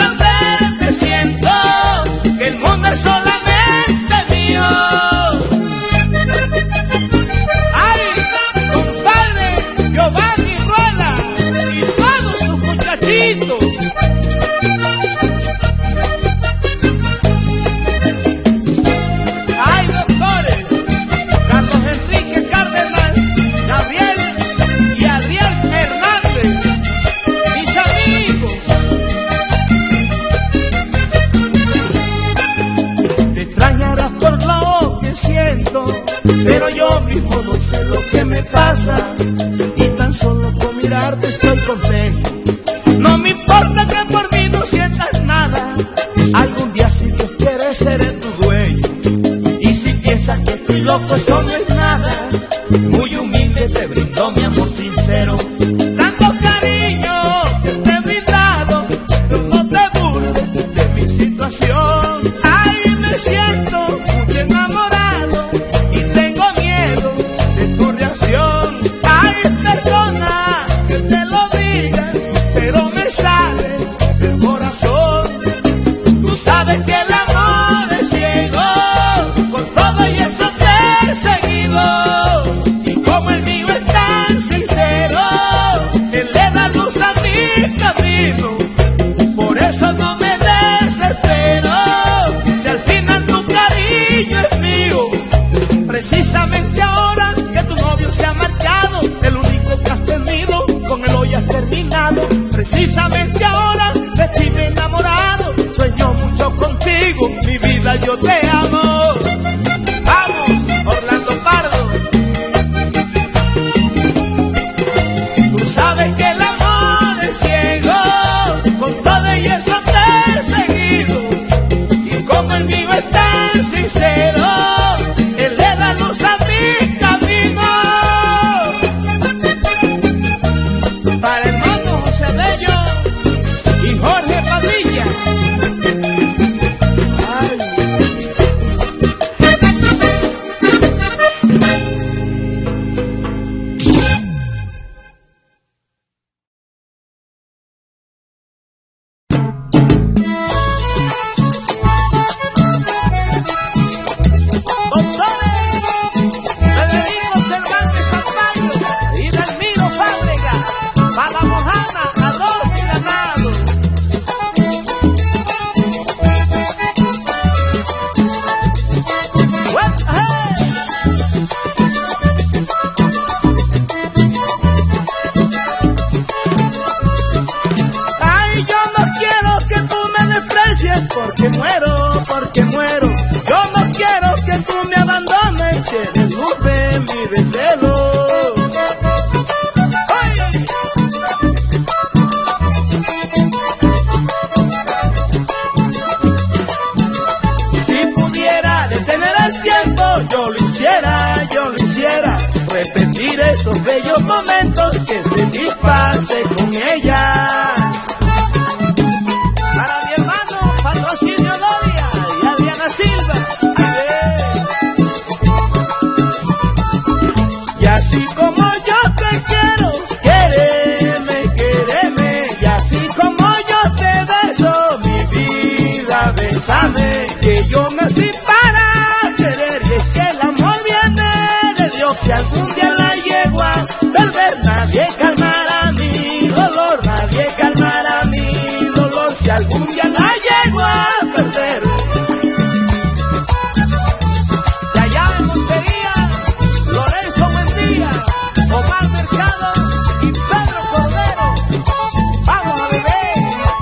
qué me pasa y tan solo con mirarte estoy contento. No me importa que por mí no sientas nada, algún día si Dios quiere seré tu dueño. Y si piensas que estoy loco, eso no es nada, muy humilde te brindo mi amor sincero. Tanto cariño que te he brindado, pero no te burles de mi situación. Ay, me siento muy enamorado y tengo miedo de tu reacción. Ay, perdona que te lo diga, pero me sale del corazón. Tú sabes que el amor es ciego, con todo y eso te he seguido. Y como el mío es tan sincero, él le da luz a mi camino. Por eso no me desespero, si al final tu cariño es mío. Precisamente ahora que tu novio se ha marchado, el único que has tenido, con él hoy has terminado. Precisamente ahora de ti me he enamorado, sueño mucho contigo, mi vida, yo te amo. Vamos, Orlando Pardo. Tú sabes que el amor es ciego, con todo y eso te he seguido. Y como el mío es tan sincero, él le da luz a mi camino. Para el hermano José Bello y Jorge Padilla. Ay. Federico Cervantes Zampayo y Delmiro Fábrega, para Mojana, Arroz y Ganado. Ay, yo no quiero que tú me desprecies, porque muero, porque muero. Yo no quiero que tú me abandones, si eres luz de mi desvelo. ¡Ay! Si pudiera detener el tiempo, yo lo hiciera, yo lo hiciera. Repetir esos bellos momentos que feliz pasé con ella. Para mi hermano Patrocinio Doria y Adriana Silva. Y así como yo te quiero, quéreme, quéreme. Y así como yo te beso, mi vida, bésame. Que yo nací para querer, y es que el amor viene de Dios. Si algún día la yegua perder, nadie calmará mi dolor, nadie calmará mi dolor. Si algún día la yegua perder. De allá en Montería, Lorenzo Buendía, Omar Mercado y Pedro Cordero. Vamos a beber.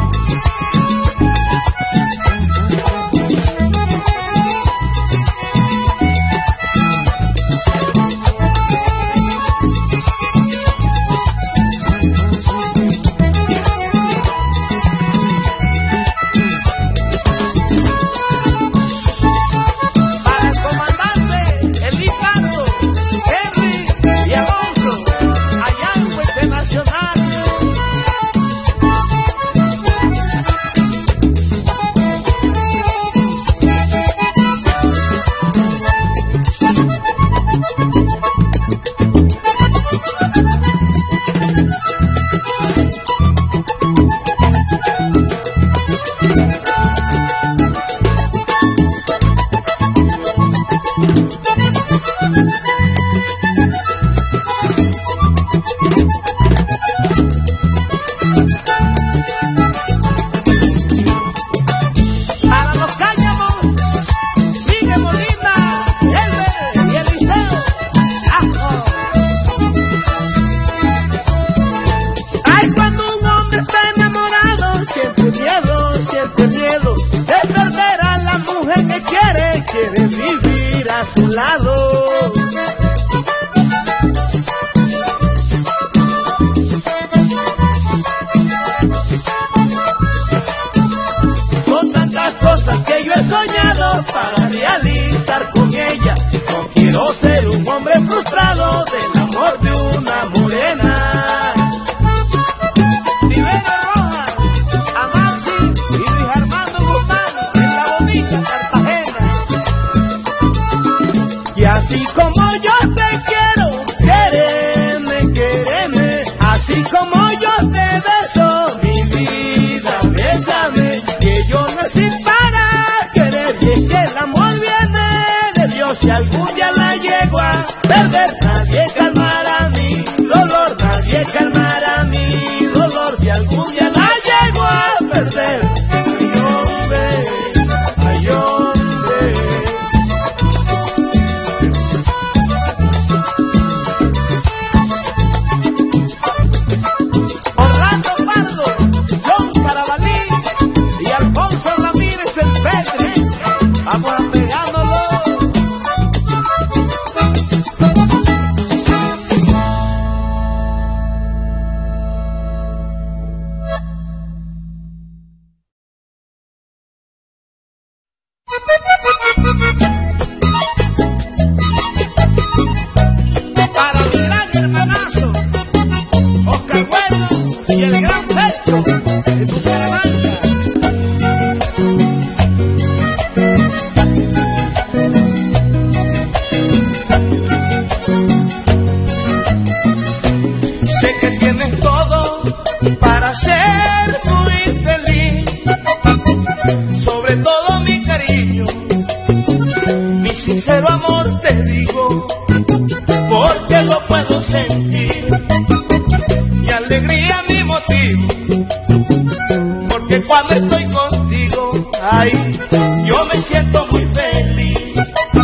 Para el comandante Eli Pardo, Henry y Alonso, allá en Puente Nacional. Para los cáñamos, Miguel Molina, Elber y Eliseo. ¡Ajo! Ay, cuando un hombre está enamorado, siente miedo de perder a la mujer que quiere vivir a su lado. cosas que yo he soñado para realizar con ella. No quiero ser un hombre frustrado del amor de una morena. Rivera Rojas, Amasi y Luis Armando Guzmán en La Bonita, Cartagena. Y así como yo te quiero, quéreme, quéreme. Así como yo te beso, mi vida, bésame. Que yo nací para querer y es que el amor viene de Dios. Si algún día la llego a perder, nadie calmará mi dolor, nadie calmará mi dolor. Si algún día la llego a perder, ay hombre, ay hombre. Orlando Pardo, John Carabalí y Alfonso Ramírez el Petre. Vamos a pegándolo. Para mi gran hermanazo Oscar Bueno y el gran Pecho de Bucaramanga. Sé que tienes todo para ser muy feliz, sobre todo mi cariño, mi sincero amor te digo, porque lo puedo sentir. Mi alegría, mi motivo, porque cuando estoy contigo, ay, yo me siento muy feliz.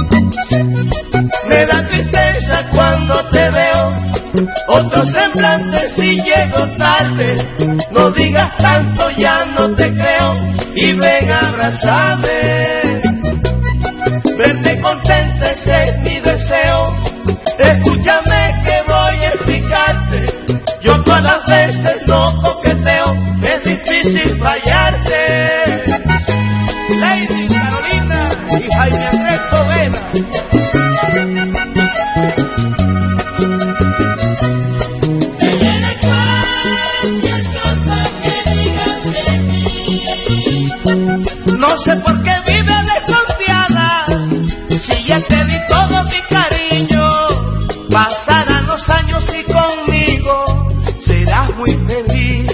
Me da tristeza cuando te veo otro semblante si llego tarde. No digas tanto, ya no te creo y ven a abrazarme. Verte contenta, ese es mi deseo. Escúchame que voy a explicarte. Yo todas las veces no coqueteo, es difícil fallarte. Lady Carolina y Jaime Andrés Poveda. Me llena cualquier cosa que digas de mí. No sé por qué vive desconfiada, si ya te di todo mi cariño. Pasarán los años y conmigo serás muy feliz.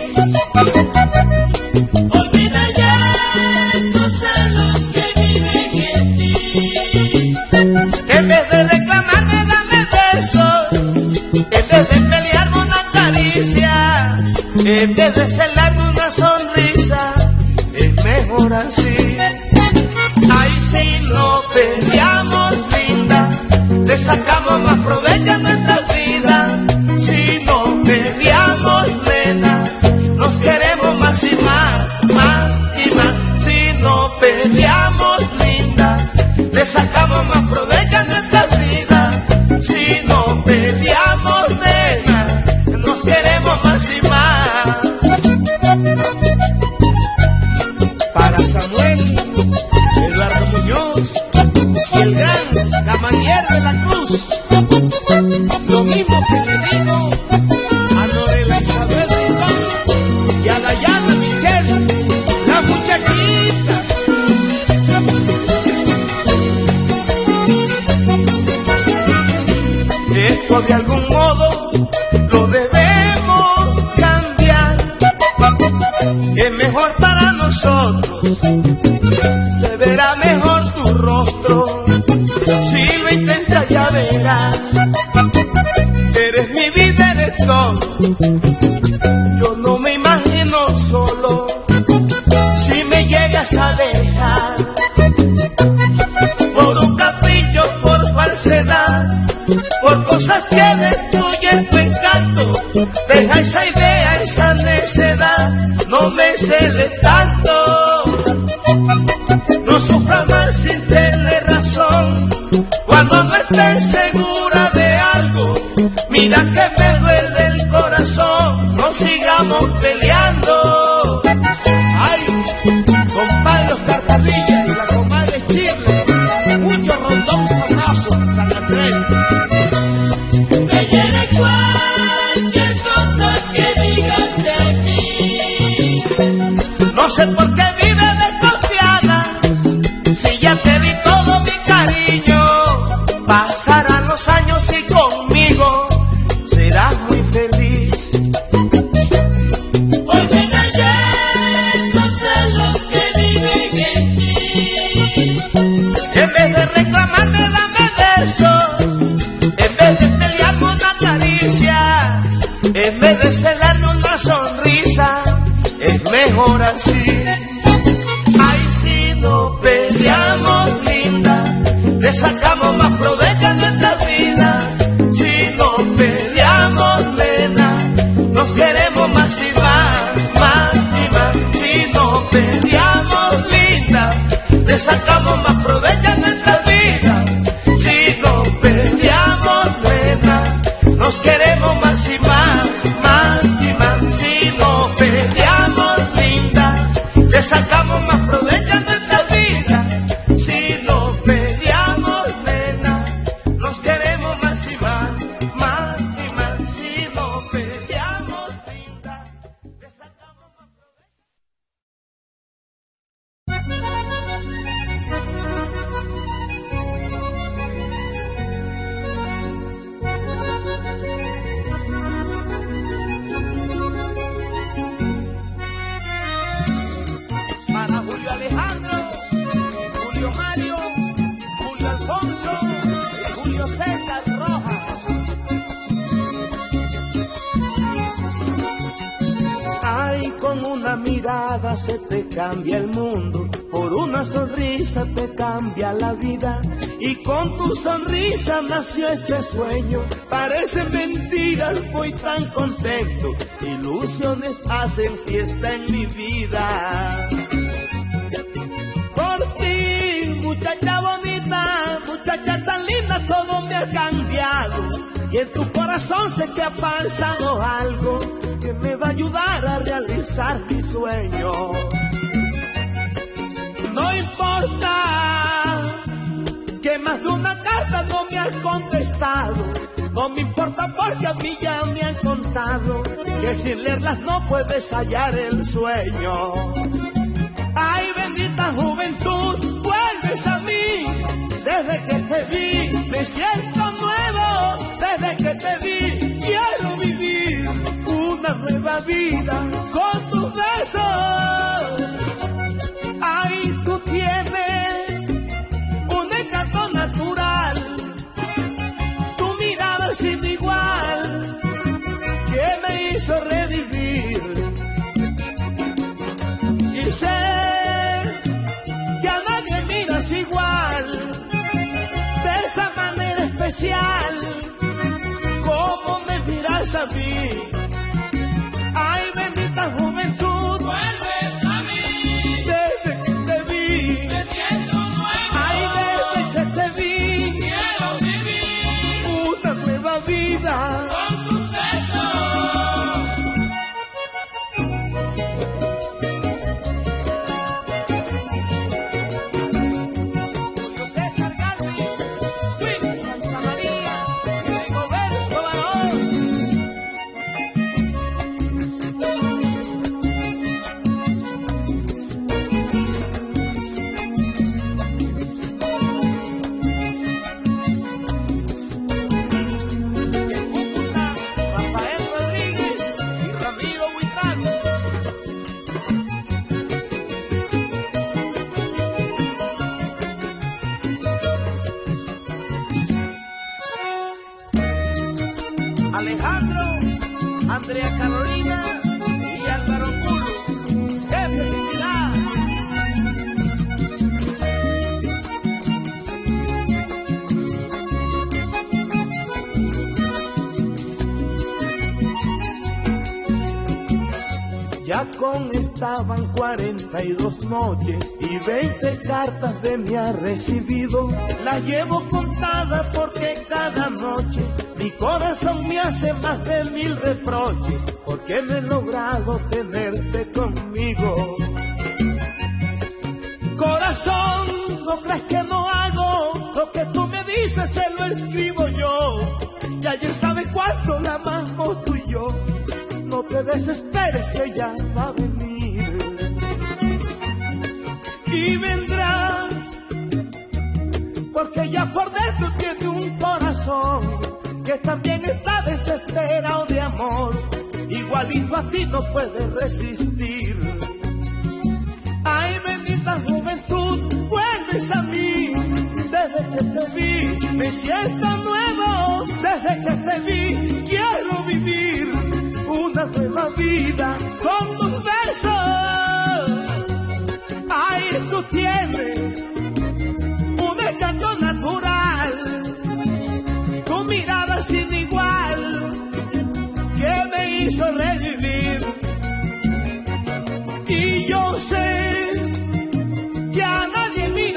Olvida ya esos celos que viven en ti. En vez de reclamarme, dame besos. En vez de pelearme, una caricia. En vez de celarme, una sonrisa. Es mejor así. Ay, si no peleamos, linda, le sacamos más provecho a nuestra vida. Si no peleamos, nena, nos queremos más y más, más y más. Si no peleamos, linda, le sacamos más provecho a nuestra vida. Si no peleamos, nena, nos queremos más y más. Para Samuel, Eduardo Muñoz y el gran Camanier de la Cruz, lo mismo que le digo a Norela Isabel Rincón y a Dayana Michelle, las muchachitas. Esto de algún modo lo debemos cambiar, es mejor para nosotros, se verá mejor tu rostro. Si lo intentas ya verás, eres mi vida, eres todo. Yo no me imagino solo si me llegas a dejar, por un capricho, por falsedad, por cosas que destruyen tu encanto. Deja esa idea, esa necedad, no me celes tanto. No sufras más sin tener razón, cuando no estés segura de algo. Mira que me duele el corazón, no sigamos peleando. Ay, compadre Oscar Padilla. le sacamos más provecho a nuestra vida. Si no peleamos, nena, nos queremos más y más, más y más. Si no peleamos, linda, le sacamos más provecho a nuestra vida. Si no peleamos, nena, nos queremos más y más, más y más. Si no peleamos, linda, le sacamos más provecho. Para Julio Alejandro, Julio Mario, Julio Alfonso y Julio César Rojas. Ay, con una mirada se te cambia el mundo, por una sonrisa te cambia la vida. Y con tu sonrisa nació este sueño, parece mentiras, voy tan contento. Ilusiones hacen fiesta en mi vida. Por ti, muchacha bonita, muchacha tan linda, todo me ha cambiado. Y en tu corazón sé que ha pasado algo que me va a ayudar a realizar mi sueño. No importa que más de una carta no me has contestado, no me importa porque a mí ya me han contado que sin leerlas no puedes hallar el sueño. Ay, bendita juventud, vuelves a mí. Desde que te vi me siento nuevo. Desde que te vi quiero vivir una nueva vida con tus besos. Ay, tú tienes un encanto natural, tu mirada sin igual que me hizo revivir. Y sé que a nadie miras igual, de esa manera especial, como me miras a mí. Ay, bendita juventud, Vuelves a mí, desde que te vi. me siento nuevo. Ay, desde que te vi, Quiero vivir una nueva vida. con tus besos. Julio César Galvin, Luis Santa María, Rigoberto Barón. En Cúcuta, Rafael Rodríguez y Ramiro Huitrago. Alejandro, Andrea Carolina y Álvaro Culo. ¡Qué felicidad! Ya conestaban 42 noches y 20 cartas de mí ha recibido. Las llevo contadas porque cada noche mi corazón me hace más de 1000 reproches, porque no he logrado tenerte conmigo. Corazón, no creas que no hago lo que tú me dices, se lo escribo yo. Y ayer sabes cuánto la amamos tú y yo. No te desesperes que ya va a venir. Y vendrá, porque ya por dentro tiene un corazón que también está desesperado de amor. Igualito a ti no puede resistir. Ay, bendita juventud, vuelves a mí. Desde que te vi me siento nuevo. Desde que te vi quiero vivir una nueva vida con tus besos. Ay, tú tienes un encanto natural, tu mirada sin igual que me hizo revivir. Y yo sé que a nadie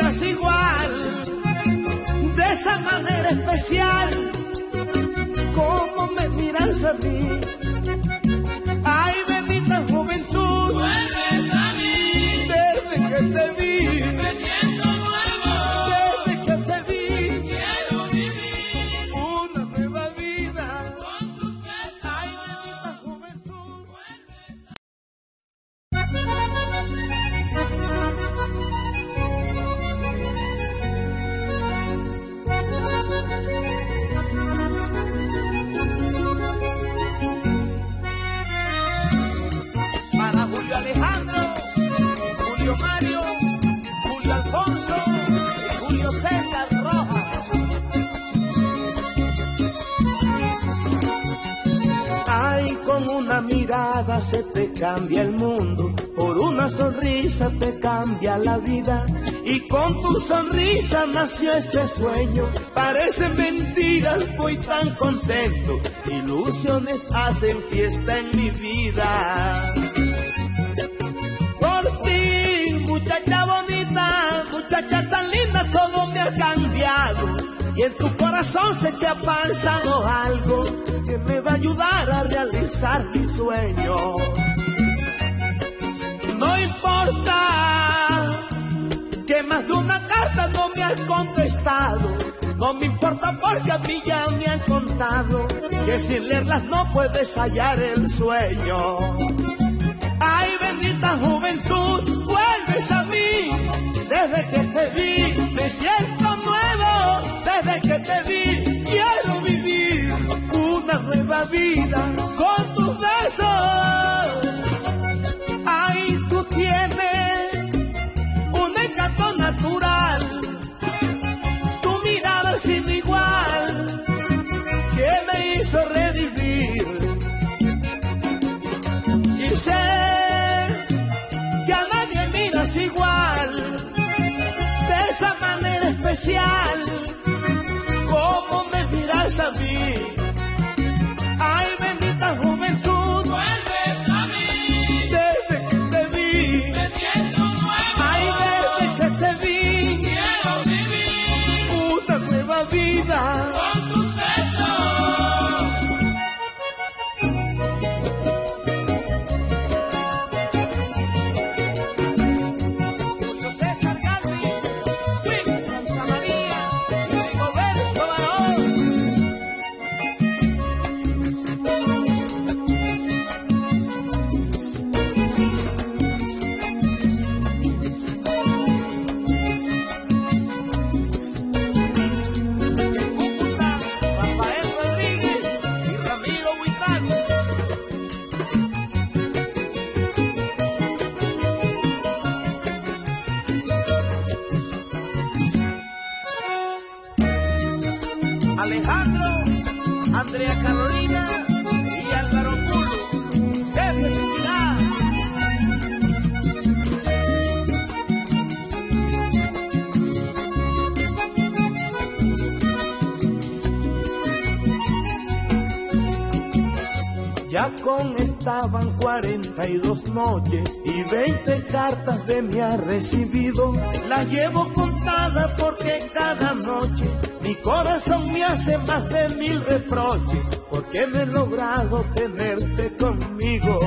especial, cómo me miras a mí. Ay, bendita juventud, vuelves a mí. desde que te vi, Me siento nuevo. desde que te vi, Quiero vivir una nueva vida. con tus besos. Ay, bendita juventud. Para Julio Alejandro, Julio Mario, Julio Alfonso, Julio César Rojas. Ay, con una mirada se te cambia el mundo, por una sonrisa te cambia la vida. Y con tu sonrisa nació este sueño, parecen mentiras, voy tan contento. Ilusiones hacen fiesta en mi vida. Por ti, muchacha bonita, muchacha tan linda, todo me ha cambiado. Y en tu corazón se te ha pasado algo que me va a ayudar a realizar mi sueño. No importa que más de una carta no me has contestado, no me importa porque a mí ya me han contado que sin leerlas no puedes hallar el sueño. Ay, bendita juventud, vuelves a mí, desde que te vi me siento nuevo, desde que te vi quiero vivir una nueva vida con tus besos. Ay, tú tienes un encanto natural, tu mirada sin igual que me hizo revivir. Y sé que a nadie miras igual, de esa manera especial, como me miras a mí. Ay, bendita juventud, Vuelves a mí. desde que te vi. Me siento nuevo. Ay, desde que te vi, Quiero vivir una nueva vida. con tus besos. Julio César Galvis, Luis Santa María y Rigoberto Barón. En Cúcuta, Rafael Rodríguez y Ramiro Huitrago. Alejandro, Andrea Carolina y Álvaro Pulo. ¡Qué felicidad! Ya con estaban 42 noches y 20 cartas de me ha recibido. Las llevo contadas porque cada noche mi corazón me hace más de 1000 reproches, porque me he logrado tenerte conmigo.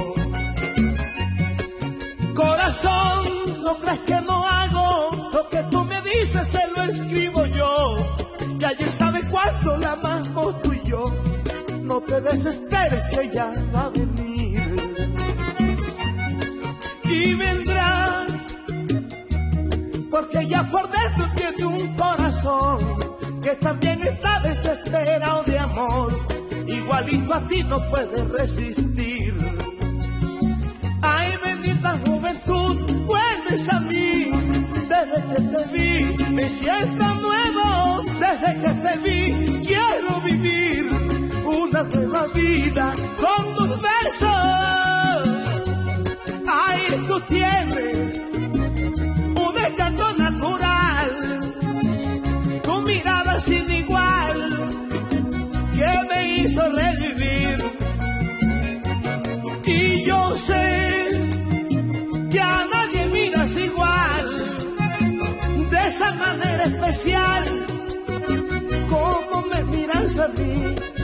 Corazón, no creas que no hago lo que tú me dices, se lo escribo yo. Y ayer sabes cuánto la amamos tú y yo. No te desesperes que ya va a venir. Y vendrá, porque ya por dentro tiene un corazón que también está desesperado de amor. Igualito a ti no puede resistir. Ay, bendita juventud, vuelves a mí, desde que te vi me siento nuevo, desde que te vi quiero vivir una nueva vida con tus besos. Ay, tú tienes un encanto natural, tu mirada sin igual que me hizo revivir. Y yo sé que a nadie miras igual, de esa manera especial, como me vuelves a mí.